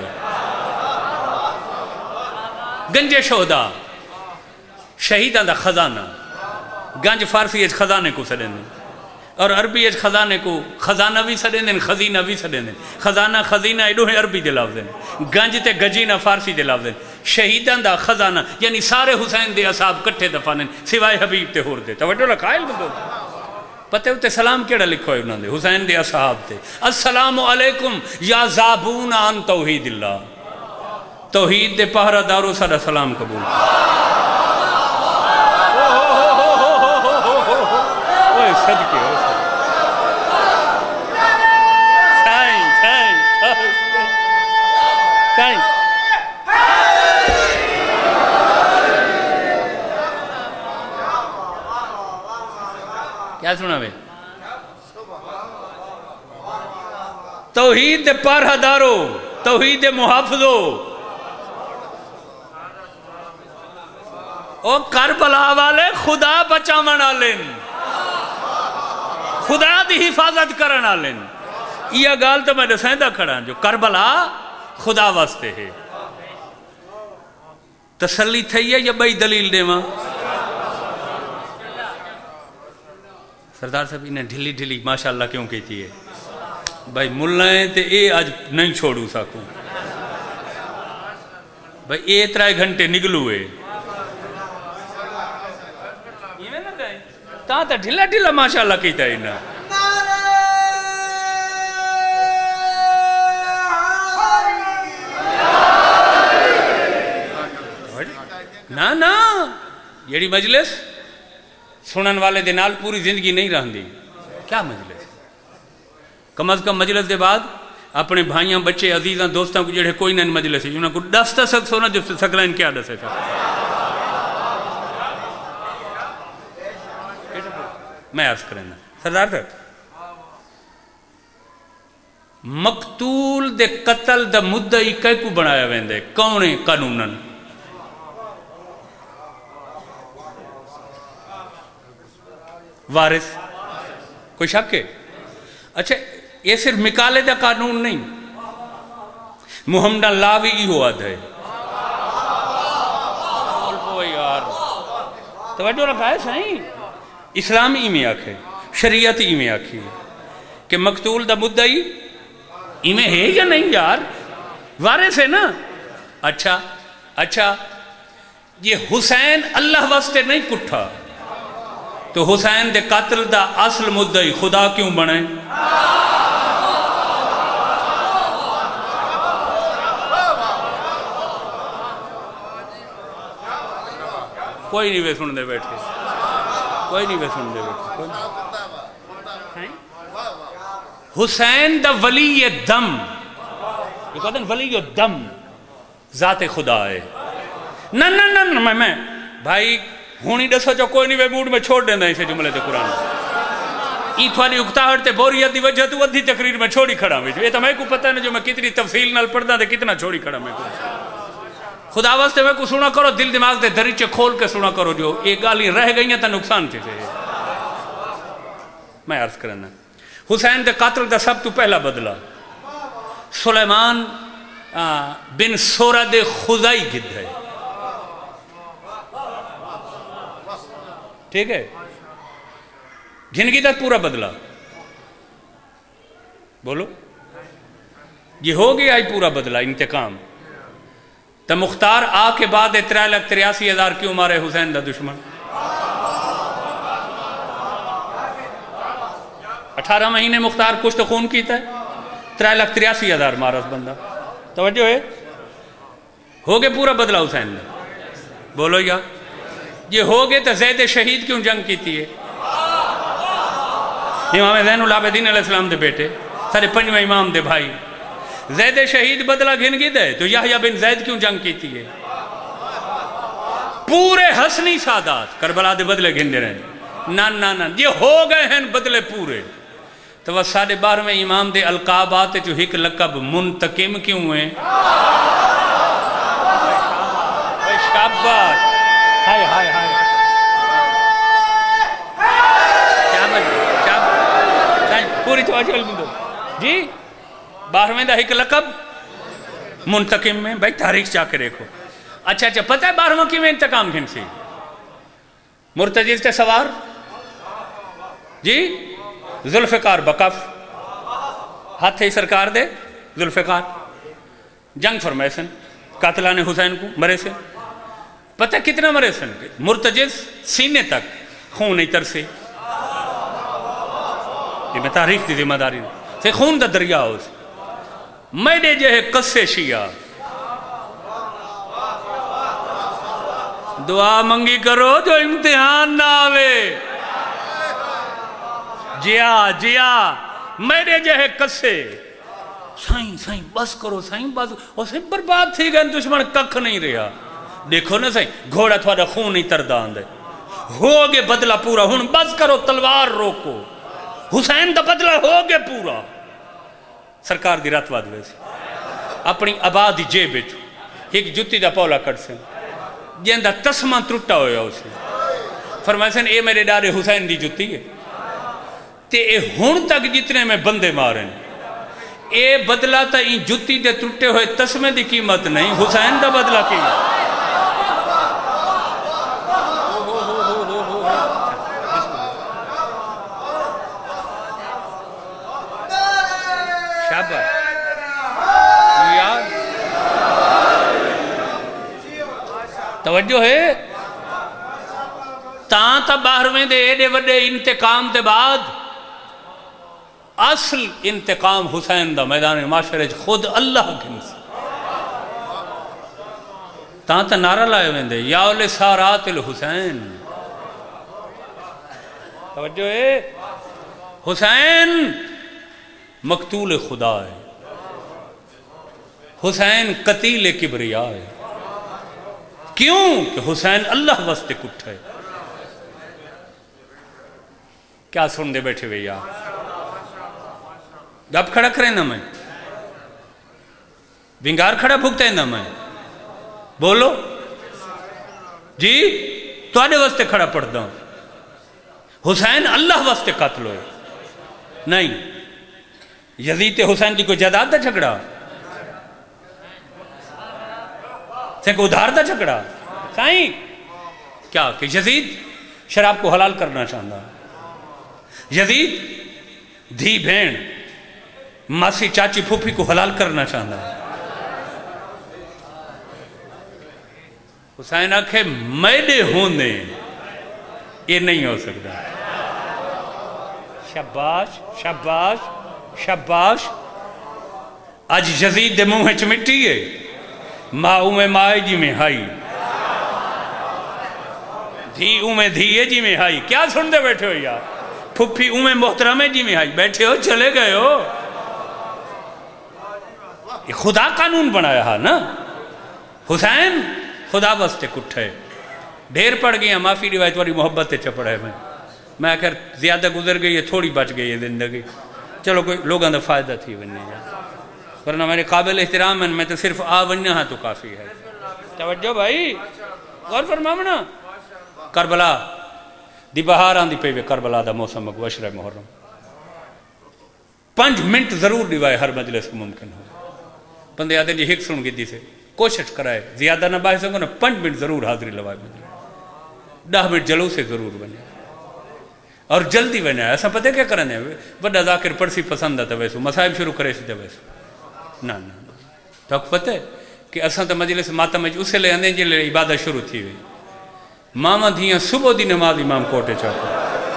گنج شہدہ شہیدان دا خزانہ گنج فارسی ایج خزانے کو سڑیں دیں اور عربی ایج خزانے کو خزانہ بھی سڑیں دیں خزینہ بھی سڑیں دیں خزانہ خزینہ ایڈو ہیں عربی دلاو دیں گنج تے گجینہ فارسی دلاو دیں شہیدان دا خزانہ یعنی سارے حسین دے اصحاب کٹھے دفانیں سوائے حبیب تے ہور دے توجہ رکھائل بندو پتہ ہوتے سلام کیڑا لکھو ہے انہوں نے حسین دے اصحاب تے السلام علیکم یا زابون آن توحید اللہ توحید دے پہرہ دارو سارا سلام قبول اوہ صدقے ہو سائیں سائیں سائیں کیا سنا بھئی توحید پارہ دارو توحید محافظو او کربلا والے خدا بچا منا لین خدا دی حفاظت کرنا لین. یہ گال تو میں دسائندہ کھڑا جو کربلا خدا واسطے ہے. تسلی تھی ہے یا بھائی دلیل دے ماں؟ سردار صاحب انہیں ڈھلی ڈھلی ماشاءاللہ کیوں کہتی ہے؟ بھائی ملائیں تے اے آج نہیں چھوڑو ساکوں. بھائی اے ترائے گھنٹے نگلوئے. یہ میں نہ کہیں تاں تا ڈھلا ڈھلا ماشاءاللہ کہتا ہے انہیں. نا نا یہی مجلس سنن والے دے نال پوری زندگی نہیں رہن دی. کیا مجلس؟ کم از کم مجلس دے بعد اپنے بھائیاں بچے عزیزاں دوستاں کو جڑے کوئی نہیں مجلس ہے انہوں کو دستا سک سونا جو سکلائن کیا دسے تھا. میں عرض کرنا سردار صاحب مقتول دے قتل دا مدعی کئی کو بنایا ویندے کونے قانوناً؟ وارث. کوئی شک ہے؟ اچھا یہ صرف مکالے دا قانون نہیں، محمد اللہ بھی ہوا دھائے. توجہ رکھا ہے سائیں؟ اسلام ہی میں آکھے، شریعت ہی میں آکھی کہ مقتول دا مدعی ہی میں ہے یا نہیں یار؟ وارث ہے نا. اچھا اچھا یہ حسین اللہ واسطے نہیں کٹھا تو حسین دے قتل دا اصل مدعی خدا کیوں بنے؟ کوئی نہیں بے سن دے بیٹھے، کوئی نہیں بے سن دے بیٹھے. حسین دا ولی دم، یہ کہتے ہیں ولی دم ذات خدا ہے. نہ نہ نہ میں میں بھائی ہونی دسو جو کوئی نہیں بے موڈ میں چھوڑ دینا اسے جملے دے قرآن. ای تھوڑی اکتاہٹ تے بوریت دی وجہ تو ادھی تقریر میں چھوڑی کھڑا میں. یہ تو میں کو پتہ ہے جو میں کتنی تفصیل نال پڑھ دا دے کتنا چھوڑی کھڑا میں. خدا واسطے میں کو سنا کرو، دل دماغ دے دریچے کھول کے سنا کرو. جو ایک گالی رہ گئی ہیں تا نقصان تھے سے. میں عرض کرنا حسین دے قاتل دا سب تو پہلا بدلا سلیمان بن سورد خزائی گد ہے. ٹھیک ہے؟ گھنگی دا پورا بدلا بولو یہ ہو گیا ہی پورا بدلا انتقام. تا مختار آ کے بعد ترائے لکھ تریاسی ہزار کیوں مارے حسین دا دشمن؟ اٹھارہ مہینے مختار کچھ تو خون کیتا ہے، ترائے لکھ تریاسی ہزار مارا اس بندہ. توجہ ہے؟ ہو گئے پورا بدلا حسین نے. بولو یا یہ ہو گئے تو زید شہید کیوں جنگ کیتی ہے؟ امام زین العابدین علیہ السلام دے بیٹے سارے پنجویں امام دے بھائی زید شہید بدلہ گھن گی دے تو یحییٰ بن زید کیوں جنگ کیتی ہے؟ پورے حسنی سادات کربلا دے بدلے گھن دے رہے. نا نا نا یہ ہو گئے ہیں بدلے پورے. تو وہ ساڑھے بارہویں امام دے القاب آتے جو ایک لقب منتقم کیوں ہوئے؟ شاباش ہائے ہائے ہائے کیا بجھے شاباش پوری توجہ علم دو جی. بارہویں دا ایک لقب منتقم میں بھائی تاریخ چاہ کے دیکھو. اچھا اچھا پتہ ہے بارہویں کی میں انتقام گھن سی؟ مرتجز تے سوار جی ذوالفقار بقف ہاتھ ہی سرکار دے ذوالفقار جنگ فرمائے سن قاتلان حسین کو مرے سے. پتہ کتنا مرے سن؟ مرتجز سینے تک خون نہیں ترسے. یہ میں تاریخ دی ذمہ داری سے خون دا دریا ہو سے میڈے جہے قصے شیعہ دعا منگی کرو جو امتحان نہ آوے. جیا جیا میرے جہے قصے سائیں سائیں بس کرو سائیں بس اسے برباد تھی گئے دشمن ککھ نہیں رہا. دیکھو نا سائیں گھوڑا تھوڑا خون نہیں تردان دے ہو گے بدلہ پورا ہون بس کرو تلوار روکو. حسین دا بدلہ ہو گے پورا. سرکار دی رات واد ویسے اپنی آبادی جے بیچو ایک جتی دا پولا کر سن جن دا تسمہ ترٹا ہویا اسے فرمائے سن اے میرے ڈارے حسین دی جتی ہے تے اے ہون تک جتنے میں بندے مارن اے بدلہ تا این جتی دے ٹوٹے ہوئے تسمے دی قیمت نہیں، حسین دا بدلہ کی شابہ یاد توجہ ہے تاں تا باہرویں دے ایڈے وڈے انتقام دے بعد اصل انتقام حسین دا میدان معاشرے خود اللہ کنس تاں تا نعرہ لائے ویندے یا اولے سارات الحسین توجہ ہے حسین مقتول خدا ہے، حسین قتیل کبریا ہے، کیوں کہ حسین اللہ واسطے کٹھ ہے۔ کیا سن دے بیٹھے ہوئے یار گپ کھڑا کریں نا میں بنگار کھڑا بھگتے نا میں بولو جی تو آنے واسطے کھڑا پڑھتا ہوں حسین اللہ واسطے قتل ہوئے نہیں یزید حسین کی کوئی جداد دا جھگڑا سے کو ادھار دا جھگڑا سائیں کیا کہ یزید شراب کو حلال کرنا چاہتا یزید دھی بھین ماسی چاچی پھوپھی کو حلال کرنا چاہتا حسین آکھے میڈے ہونے یہ نہیں ہو سکتا شاباش شاباش شاباش آج یزید دے منہ وچ مٹی ہے ماں میں مائے جی میں ہائی دھی میں دھیے جی میں ہائی کیا سن دے بیٹھے ہو یار پھپھی میں محترمے جی میں ہائی بیٹھے ہو چلے گئے ہو یہ خدا قانون بنایا ہے نا حسین خدا واسطے کٹھے ڈھیر پڑ گیا معافی روایت والی محبت تے چپڑ ہے میں میں اگر زیادہ گزر گئی ہے تھوڑی بچ گئی ہے زندگی چلو کوئی لوگاں دا فائدہ تھی وننے جا ورنہ میرے قابل احترام ہیں میں تو صرف آ وننے ہاں تو کافی ہے توجہ بھائی غور فرمامنا کربلا دی بہار آن دی پیوے کربلا دا موسم اگو اشرہ محرم پانچ منٹ ضرور دیوائے ہر مجلس کو ممکن ہو بندے آدھے جی ہک سن گی دی سے کوشش کرائے زیادہ نہ باہر سنگو نا پانچ منٹ ضرور حاضری لوائے مجلس ڈاہ منٹ جلو سے ضرور بنے اور جلدی بنے ایسا پتہ کیا کرنے بڑا ذاکر پڑسی پسند آتا ویسو مسائب شروع کرے سے ویسو نا نا تو پتہ ہے کہ ایسا تو مجلس ماتم اسے لے اندیں جی لے عبادت شروع تھی ہوئی ماما دھیاں صبح دی نماز امام کوٹے چاہتا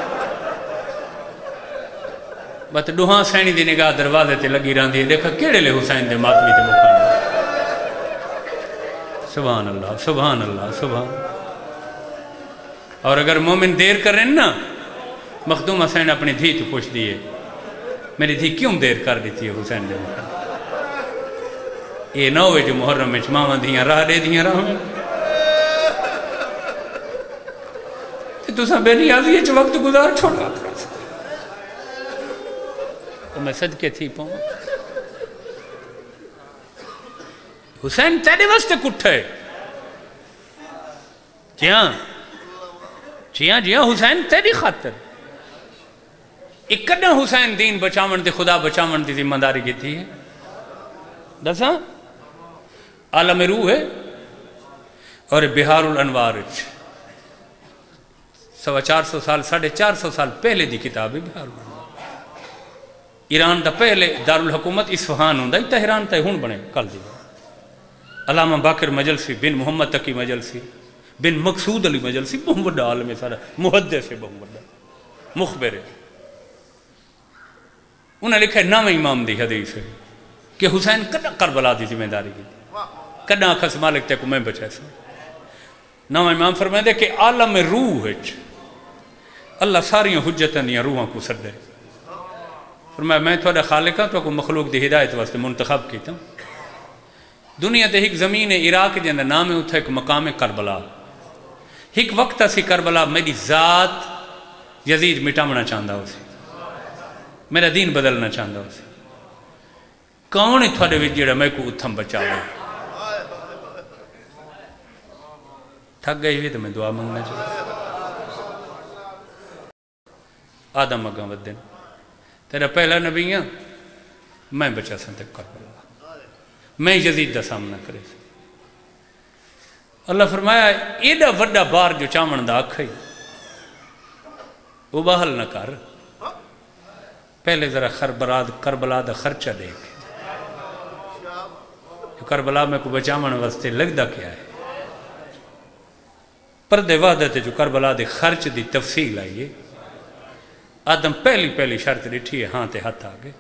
بات ڈوہاں سینی دی نگاہ دروازے تے لگی رہن دی دیکھا کیڑے لے حسین دے ماتمی تے مقام سبحان اللہ سبحان اللہ سبحان اور اگر مومن دیر کریں نا مخدوم حسین اپنی دھی تو پوچھ دیئے میری دھی کیوں دیر کر دیتی ہے حسین دے مقام یہ نوے جو محرم میں ماما دھیاں راہ دے دھیاں راہ میں تو ساں بے نیازی ہے جو وقت گزار چھوڑا تو میں صدقے تھی پاؤں حسین تیرے واسطے کٹھے جی ہاں جی ہاں جی ہاں حسین تیری خاطر ایک کڑا حسین دین بچاون دے خدا بچاون دی ذمہ داری کی تھی دساں عالم روح ہے اور بہار الانوار سوا چار سو سال ساڑھے چار سو سال پہلے دی کتاب ہے بہار الانوار ایران دا پہلے دارالحکومت اصفہان ہوں دا تہران تا ہون بنے کل دی علامہ باقر مجلسی بن محمد تقی مجلسی بن مقصود علی مجلسی بہم وڈا عالم سارا محدث سے بہم وڈا مخبر ہے انہیں لکھا ہے نام امام دی حدیث ہے کہ حسین کدہ کربلا دی ذمہ داری کی کدہ آنکھس مالک تے کو میں بچے سا نام امام فرمائے دے کہ عالم روح ہے اللہ ساریاں حجتیں دیا روحاں کو سر دے فرمایا میں تھوڑا خالقہ تو کو مخلوق دی ہدایت واسطے منتخب کیتا دنیا تے ایک زمین عراق جنہ نام اتھا ایک مقام کربلا ایک وقت اسی کربلا میری ذات یزید مٹامنا چاہتا ہو سی میرا دین بدلنا چاہتا ہو سی کون تھوڑے وچ جڑا میں کو اتھم بچا لیں تھک گئی ہوئی تو میں دعا مانگنا چاہتا آدم اگاں ودن تیرا پہلا نبی ہاں میں بچا سن تے کربلا میں یزید دا سامنا کرے سی اللہ فرمایا ایڈا وڈا بار جو چاون دا آکھائی وہ بحل نہ کر پہلے ذرا کربلا دا خرچہ دیکھ کربلا میں کو بچاون واسطے لگدا کیا ہے پردے وحدت جو کربلا دے خرچ دی تفصیل آئیے آدم پہلی پہلی شرط ڈٹھی ہے ہاں تے ہاتھ آگے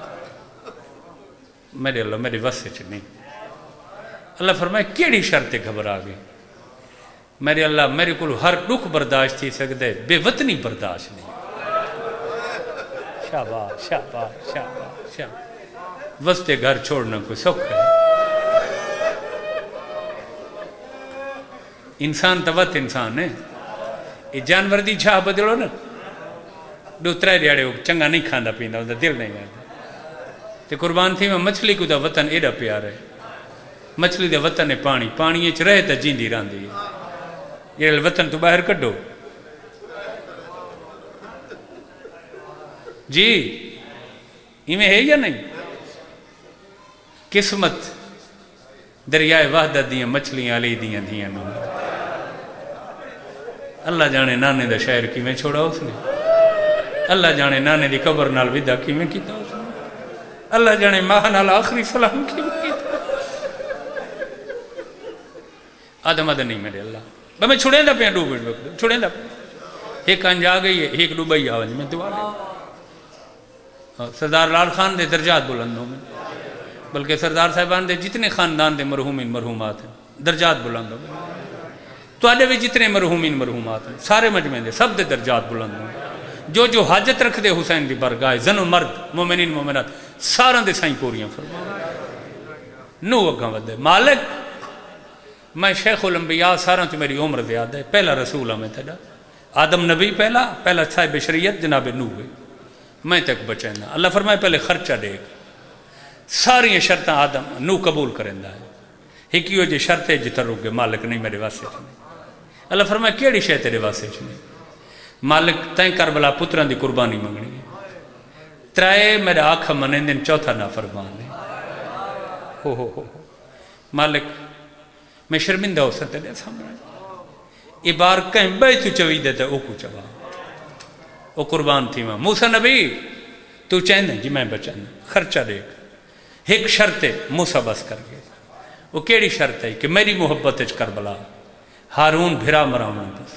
میرے اللہ میرے وسے چ نہیں اللہ فرمائے کیڑی شرط گھبرا گئے میرے اللہ میرے کو ہر دکھ برداشت تھی سکتے بے وطنی برداشت نہیں شاباش شاباش شاباش شاباش وستے گھر چھوڑنا کوئی سوکھ ہے انسان توت انسان ہے یہ جانور دی چھا بدلو نا دو ترے دیاڑے چنگا نہیں کھانا پیندا ہوتا دل نہیں آتا تے قربان تھی میں مچھلی کو دا وطن ایڈا پیار ہے مچھلی دا وطن ہے پانی پانی اچ رہے تا جیندی راندی ہے یہ وطن تو باہر کڈو جی ایویں ہے یا نہیں قسمت دریائے وحدت دیاں مچھلیاں علی دیاں دیاں نو اللہ جانے نانے دا شہر کی میں چھوڑا اس نے اللہ جانے نانے دی قبر نال ودا کی میں کیتا اس نے اللہ جانے ماہ نال آخری سلام کی میں کیتا آدم آدم نہیں میرے اللہ میں چھوڑیں دا پہ ڈو بیٹ بکتا چھوڑیں دا پہ ایک انجا گئی ہے ایک ڈوبائی آواز میں دعا لے سردار لال خان دے درجات بلندوں میں بلکہ سردار صاحبان دے جتنے خاندان دے مرحومین مرحومات ہیں درجات بلندوں میں تو آدھے بھی جتنے مرحومین مرحومات ہیں سارے مجمع دے سب دے درجات بلندوں میں جو جو حاجت رکھ دے حسین دی برگاہ زن و مرد مومنین مومنات سارا دے سائیں پوریاں فرما نو اگاں ودے مالک میں شیخ الانبیاء سارا تو میری عمر زیادہ ہے پہلا رسول ہمیں تھا آدم نبی پہلا پہلا صاحب شریعت جناب نو ہے میں تک بچینا اللہ فرمائے پہلے خرچہ دے ساری شرطیں آدم نو قبول کرندہ ہے ہکیو جی شرطیں جتر رک گئے مالک نہیں میرے واسے چھنے اللہ فرمائے کیڑی شے تیرے واسے چھنے مالک تین کربلا پتران دی قربانی منگنی ہے ترائے میرے آنکھا منندن چوتھا نا فرمان ہے ہو ہو ہو مالک میں شرمندہ ہو سکتے دے سامنے یہ بار کہیں بے تو چوی دیتا او کو چوا او قربان تھی ماں موسیٰ نبی تو چاہنے جی میں بچانا خرچہ دیکھ ایک شرط ہے موسیٰ بس کر گئے وہ کیڑی شرط ہے کہ میری محبت اچ کربلا ہارون بھرا مراؤنا بس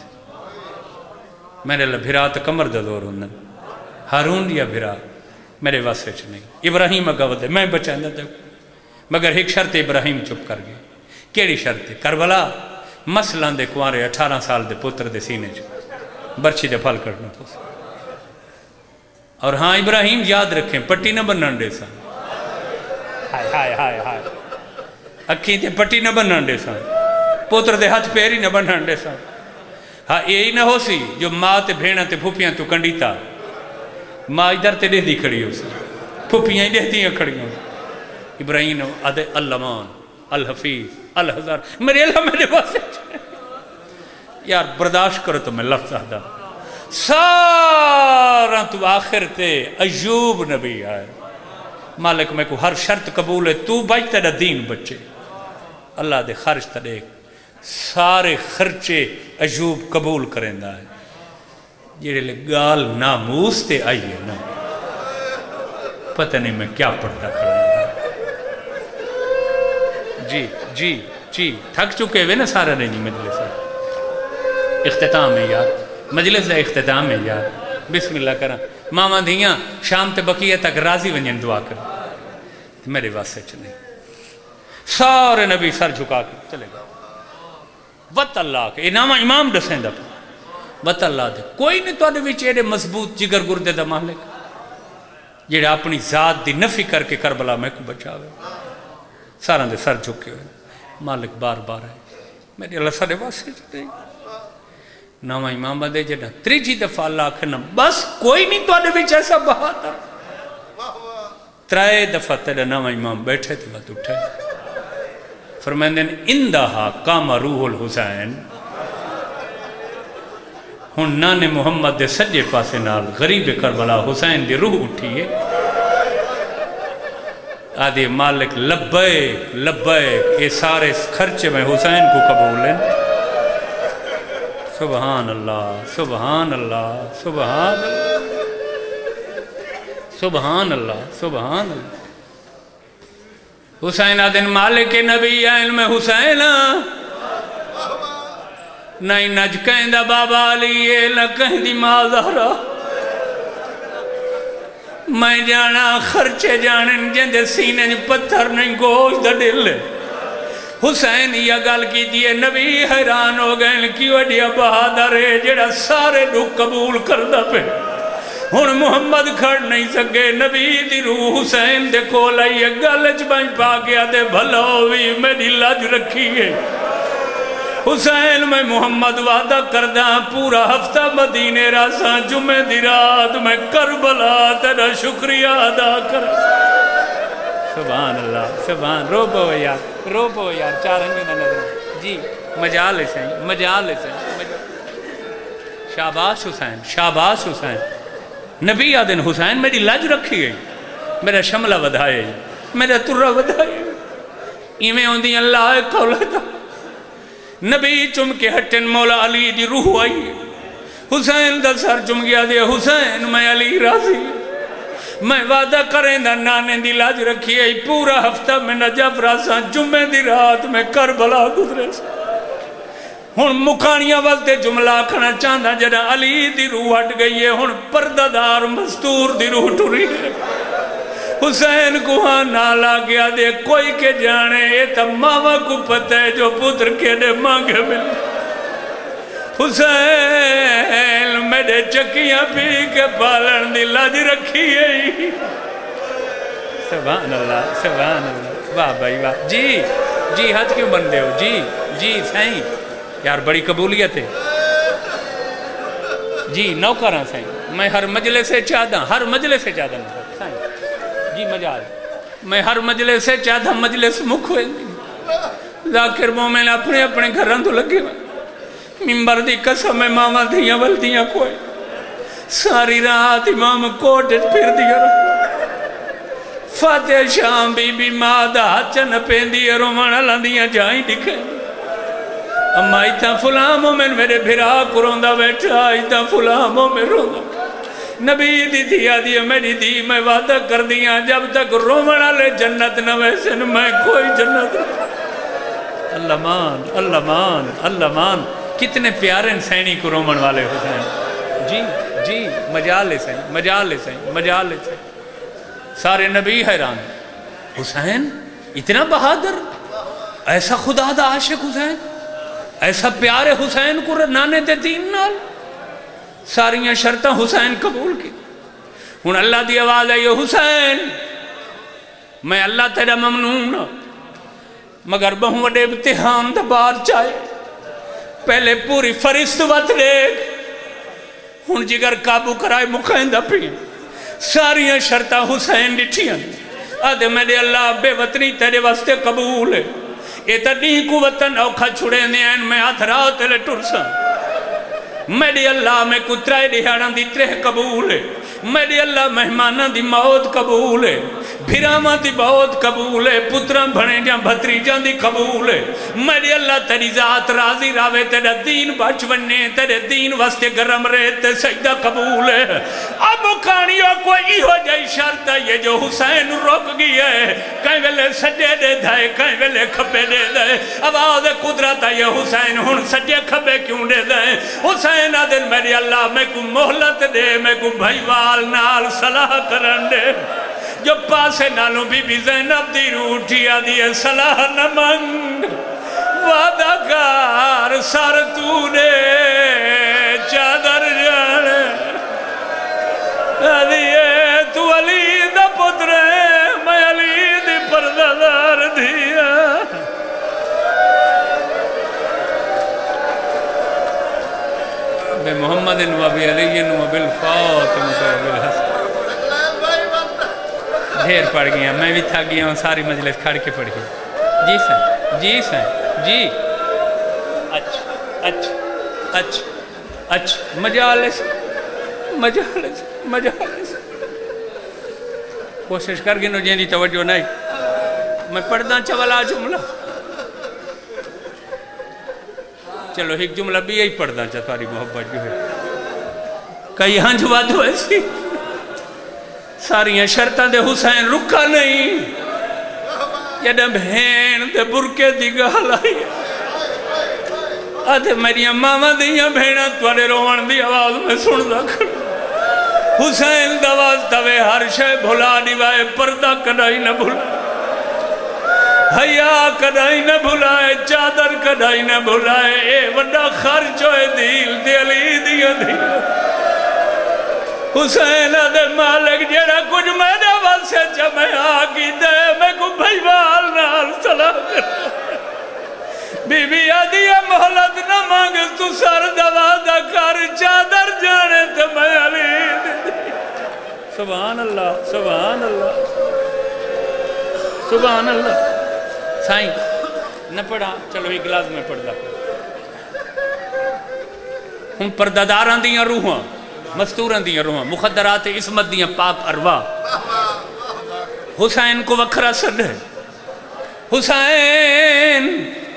میرے اللہ بھرا تو کمر دور ہونا ہارون یا بھرا میرے واسے چ نہیں ابراہیم اگا ودے میں بچانا دے مگر ایک شرط ابراہیم چپ کر گئے کیڑی شرط ہے کربلا مسلان دے کوارے اٹھارہ سال دے پتر دے سینے چ برچی دے پھل کرنا پس اور ہاں ابراہیم یاد رکھیں پٹی نہ بنن دے سا ہائے ہائے ہائے ہائے اکھیں تے پٹی نہ بنن دے سا پتر دے ہاتھ پیری نہ بنن دے سا ہاں یہی نہ ہو سی جو ماں تے بھیڑا تے پھوپیاں تو کنڈیتا ماں ادھر تے دے دی کھڑی ہو سی پھوپیاں ہی دے دی کھڑی ہو ابراہیم ادھے اللہمان الحفیظ الحضار میرے اللہ میرے واسے یار برداشت کرو تو میں لفظ آدھا سارا تو آخر تے ایوب نبی آئے مالک میں کو ہر شرط قبول ہے تو بچ تیرا دین بچے اللہ دے خرچ تا دیکھ سارے خرچے ایوب قبول کرندہ ہے جیڑے لے گال ناموس تے آئیے نا پتہ نہیں میں کیا پڑھتا کھڑا جی جی جی تھک چکے ہوئے نا سارا نہیں مجلس اختتام ہے یار مجلس ہے اختتام ہے یار بسم اللہ کرنا ماما دھیاں شام تے بقیہ تک راضی ونجن دعا کر میرے واسے چلے سارے نبی سر جھکا کے چلے گا وط اللہ کے انامہ امام دسیں دا وط اللہ دے کوئی نہیں تو آدھے بھی چیڑے مضبوط جگر گردے دا مالک جیڑے اپنی ذات دی نفی کر کے کربلا میں کو بچاوے سارا دے سر جھکے ہوئے مالک بار بار ہے میرے اللہ سارے واسے چلے نامہ امام دے جڑا تریجی دفعہ اللہ کھنا بس کوئی نہیں تو آدھے بھی ایسا بہاتا ترائے دفعہ تیرے نامہ امام بیٹھے تھے بات اٹھے فرمائندین اندہا کام روح الحسین ہن نانے محمد دے سجے پاسے نال غریب کربلا حسین دی روح اٹھیے آدھے مالک لبیک لبیک یہ سارے خرچے میں حسین کو قبول ہیں سبحان اللہ سبحان اللہ سبحان اللہ سبحان اللہ سبحان اللہ حسین آدھن مالک نبی آئین میں حسین نہیں نج کہیں دا بابا علی نہ کہیں دی ماں زہرا میں جانا خرچے جانن جندے سینے پتھر نہیں گوشت دا دل حسین یہ گل کی دیئے نبی حیران ہو گئے کی وڈیا بہادر ہے جڑا سارے دکھ قبول کردہ پہ ہن محمد کھڑ نہیں سکے نبی دی روح حسین دے کھولا یہ گلچ بائیں پا گیا دے بھلا ہوئی میری لاج رکھی ہے حسین میں محمد وعدہ کردہ پورا ہفتہ مدینے راساں جمعہ دی رات میں کربلا تیرا شکریہ ادا کر سبحان اللہ سبحان رو پو یار رو پو یار چار انجو نہ نظر جی مجال حسین مجال حسین شاباش حسین شاباش حسین نبی آدن حسین میری لاج رکھی گئی میرا شملہ ودھائے میرا ترہ ودھائے ایمیں ہوندی اللہ قولتا نبی چم کے ہٹن مولا علی دی روح آئی حسین دا سر چم گیا دے حسین میں علی راضی میں وعدہ کریں دا نانے دی لاج رکھی ہے پورا ہفتہ میں نجف راساں جمعہ دی رات میں کربلا گزرے سا ہن مکانیاں والتے جملہ کھنا چاندہ جڑا علی دی روح ہٹ گئی ہے ہن پرددار مستور دی روح ٹوری ہے حسین کو ہاں نالا گیا دے کوئی کے جانے یہ تب ماما کو پتہ ہے جو پتر کے دے مانگے مل حسین میرے چکیاں پی کے پالن دی لاج رکھی ہے سبحان اللہ سبحان اللہ واہ بھائی واہ جی جی ہاتھ کیوں بندے ہو جی جی سائیں یار بڑی قبولیت ہے جی نوکران سائیں میں ہر مجلس سے چاہتا ہر مجلس سے چاہتا ہوں سائیں جی مجال میں ہر مجلس سے چاہتا مجلس مکھ ہوئے ذاکر مومن اپنے اپنے گھران تو لگے ہوئے ممبر دی قسم میں ماما دھیاں والدیاں کوئے ساری رات امام کوٹت پھر دیا رہا فاتح شام بی بی مادہ چن پیندی رومانہ لندیاں جائیں دکھیں اما ایتا فلاں مومن میرے بھرا کو روندہ بیٹھا ایتا فلاں مومن روندہ نبی دی دیا دیا میری دی میں وعدہ کر دیا جب تک رومنہ لے جنت نہ ویسن میں کوئی جنت اللہ مان اللہ مان اللہ مان کتنے پیارے سینی کو رومن والے حسین جی جی مجال سین مجال سین مجال سین سارے نبی حیران حسین اتنا بہادر ایسا خدا دا عاشق حسین ایسا پیارے حسین کو نانے دے دین نال ساریاں شرطیں حسین قبول کی ہن اللہ دی آواز ہے یہ حسین میں اللہ تیرا ممنون مگر بہوں وڈے امتحان دا بار چاہے پہلے پوری فرست وقت دیکھ ہن جگر قابو کرائے مخیندہ پی ساریاں شرطیں حسین ڈٹھیاں آدھے میرے اللہ بے وطنی تیرے واسطے قبول ہے یہ تا نہیں کو وطن اوکھا چھڑے دیں میں ہاتھ راہ تیرے ٹرساں میری اللہ میں کترائے دیہانا دی ترہ قبول ہے میری اللہ مہمانہ دی موت قبول ہے بھرامہ دی موت قبول ہے پتران بھنے جاں بھتری جاں دی قبول ہے میری اللہ تیری ذات راضی راوے تیرا دین بچ بننے تیرے دین واسطے گرم رہے تے سجدہ قبول ہے اب کانیوں کو ای ہو جائی شرط ہے یہ جو حسین روک گئی ہے کہیں ویلے سجے دے دھائے کہیں ویلے کھپے دے دے آواز قدرت ہے یہ حسین ہن سجے کھپے کیوں دے دے حسین آدھن میری اللہ میں کو محلت دے میں کو بھائیوال نال صلاح کرن دے جو پاسے نالوں بی بی زینب دی روٹیا دیئے صلاح نمنگ وعدہ کار سر تو نے چادر جانے دیئے تو علی دا پترے میں علی دی پرددار دیا بے محمد و بی علی و بالفاطمہ و بالحسن ڈھیر پڑھ گیا میں بھی تھا گیا ہوں ساری مجلس کھڑ کے پڑھ گیا جی سن جی سن جی اچھا اچھا اچھا اچھا مجالس مجالس مجالس کوشش کر گئے نو جیندی توجہ نہیں میں پڑھدا چولا جملہ چلو ایک جملہ بھی یہی پڑھدا چا تاری محبت جو ہے کئی ہنج واد ہوئے سی ساریاں شرطاں دے حسین رکا نہیں جڑا بہن دے برکے دی گل آئی آدھے میری ماما دیاں بہناں تواڈے روون دی آواز میں سندا کھڑا حسین دواز توے ہر شے بھلا دیوائے پردہ کدائی نہ بھلا حیاء کدائی نہ بھلائے چادر کدائی نہ بھلائے اے وڈا خرچ ہوئے دیل دی علی دیا دیا حسین دے مالک جیڑا کچھ میں نے واسے جمعے آگی دے میں کو بھائیوال نال سلام کرتا بی بی آدھی محلت نہ مانگ تو سر دوادہ کر چادر جانے تو میں علی سبحان اللہ سبحان اللہ سبحان اللہ سائیں نہ پڑھا چلو ایک گلاس میں پڑھ دا ہم پرداداران دیاں روحاں مستوران دیاں روحاں مخدرات عصمت دیاں پاک ارواح حسین کو وکھرا سڈ ہے حسین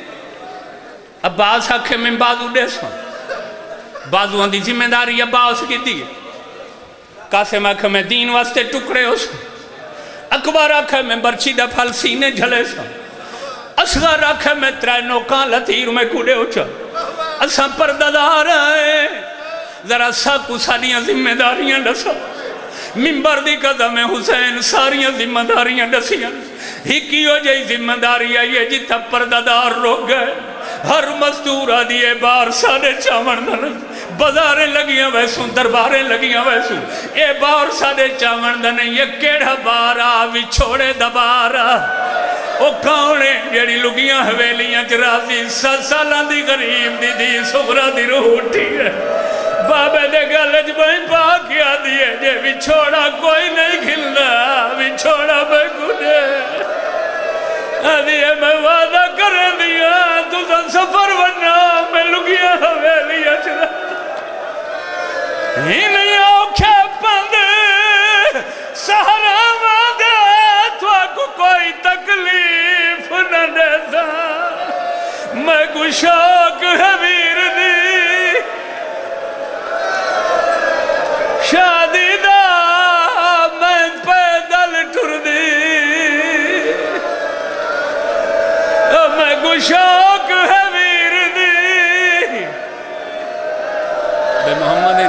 عباس آکھے میں بازو دے ساں بازو آن دی ذمہ داری عباس کی دی قاسم آکھے میں دین واسطے ٹکڑے ہو ساں اکبر آکھے میں برچی دا پھل سینے جھلے ساں اصغر آکھے میں ترائے نوکان لطیر میں کھوڑے ہو چا اساں پردادار آئے ذرا سا کو ساریاں ذمہ داریاں ڈسا ممبر دی قدم حسین ساریاں ذمہ داریاں ڈسیاں ہی کیو جائی ذمہ داری آئیے جتا پردادار روک گئے ہر مزدورہ دیئے بار ساڑے چاون دنے بازاریں لگیاں ویسوں درباریں لگیاں ویسوں اے بار ساڑے چاون دنے یہ کیڑا بارا وی چھوڑے دبارا او کاؤنے جیڑی لگیاں حویلیاں جرازی سات سالان دی غریب دی دی سغرہ دی روح اٹھی ہے بابے دے گلج بہن پاکیا دیئے جے بھی چھوڑا کوئی نہیں کھلنا بھی چھوڑا میں کنے آدھیے میں وعدہ کریں دیا تو سن سفر ورنہ میں لگیا حویلیاں چلا ہی نہیں اوکھے پند سہرا مادے تو کو کوئی تکلیف نہ دیتا میں کو شوق ہے ویر دی شادی دا میں پیدل ٹر دی میں کو شوق ہے ویر دی بے محمد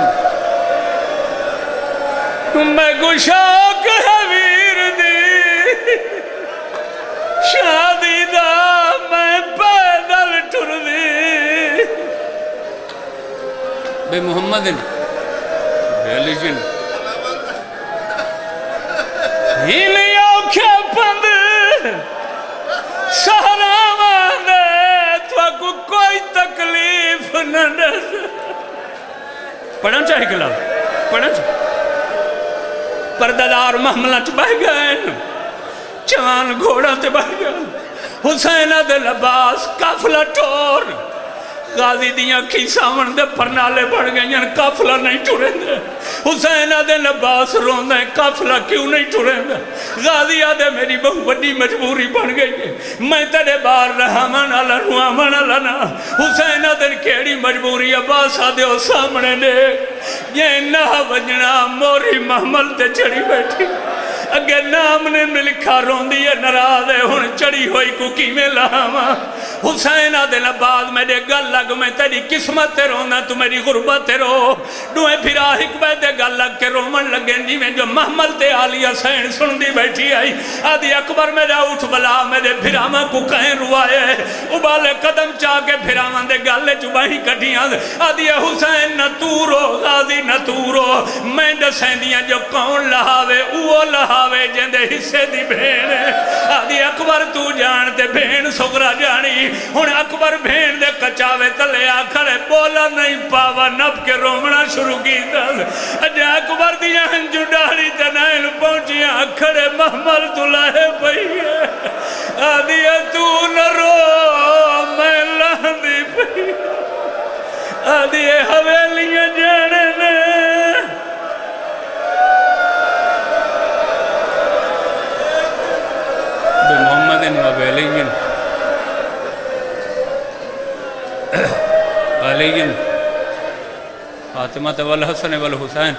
میں کو شوق ہے ویر دی شادی دا میں پیدل ٹر دی بے محمد ریلیجن ہی نہیں اوکھے پند سہرا ماندے تو کو کوئی تکلیف نہ دس پڑھنا چاہے کلام پڑھنا چاہے پردادار محملہ چ بہ گئے چوان گھوڑا تے بہ گئے حسینہ دے لباس کافلہ ٹور غازی دیاں کی سامن دے پرنالے بڑھ گئے یعنی کافلہ نہیں ٹورے دے حسینہ دے لباس رون دے کافلہ کیوں نہیں ٹورے دے غازی آدھے میری بہت بڑی مجبوری بڑھ گئی میں تیرے بار رہا من اللہ رہا من اللہ نا حسینہ دے کیڑی مجبوری عباس آدھے ہو سامنے دے یہ نہ وجنا موری محمل تے چڑی بیٹھی اگر نام نے میں لکھا رون دیئے نراز ہے ہن چڑی ہوئی کو کی میں لاما حسین آدھے نباد میں دے گل لگ میں تیری قسمت تے رونا تو میری غربت تے رو دوئے پھرا حکمہ دے گل لگ کے رومن لگیں جی میں جو محمل تے آلی حسین سن دی بیٹھی آئی آدھی اکبر میرا اٹھ بلا میرے پھراما کو کہیں روائے ابالے قدم چاہ کے پھراما دے گل چباہی کٹیاں آدھی حسین نہ تو رو غازی نہ تو رو میں دسیں دیاں جو کون لہاوے اوہ لہاوے جن دے حصے دی بھین آدھی اکبر تو جانتے بھین سگرہ جانی ہن اکبر بھین دے کچاوے تلے آکھرے بولا نہیں پاوا نب کے رومنا شروع کی تھا جا اکبر دیا ہنجو ڈاڑی تنائل پہنچیاں آکھرے محمل تلائے پئی ہے آدھی تو نہ رو میں لہندی پئی آدھی حویلیاں حسین و علی علی فاطمہ والحسن والحسین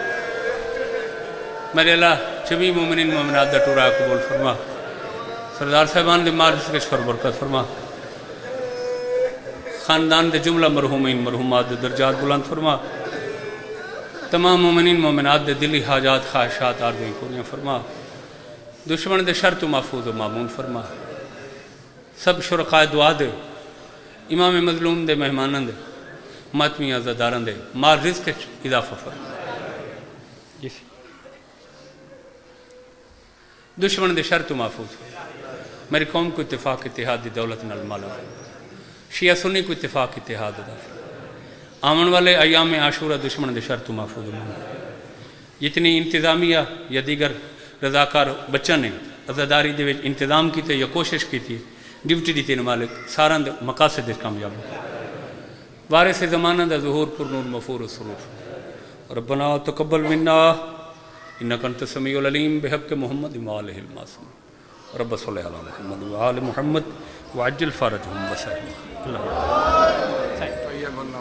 میرے اللہ جمی مومنین مومنات دا ٹورا قبول فرما سردار صاحبان دے مارس کے شکر برکت فرما خاندان دے جملہ مرحومین مرحومات دے درجات بلند فرما تمام مومنین مومنات دے دلی حاجات خواہشات آرزویں پوریاں فرما دشمن دے شر تو محفوظ و معمون فرما سب شرکائے دعا دے امام مظلوم دے مہمانان دے ماتمی عزداران دے مار رزق اضافہ فرما دشمن دے شر تو محفوظ میری قوم کو اتفاق اتحاد دی دولت نال مالا شیعہ سنی کو اتفاق اتحاد دا آمن والے ایام عاشورہ دشمن دے شر تو محفوظ ہوں جتنی انتظامیہ یا دیگر رضاکار بچہ نے عزداری دے انتظام کی تے یا کوشش کی تھی ڈیوٹی دیتی نمالک ساران دے مقاصد دے کامیاب ہو وارث زمانہ دا ظہور پر نور مفور و صروف ربنا تقبل منا انکا انت سمیع العلیم بحق محمد و آلہ المعصومین رب صلی اللہ علیہ محمد و آل محمد وعجل فرجہم وسلم اللہ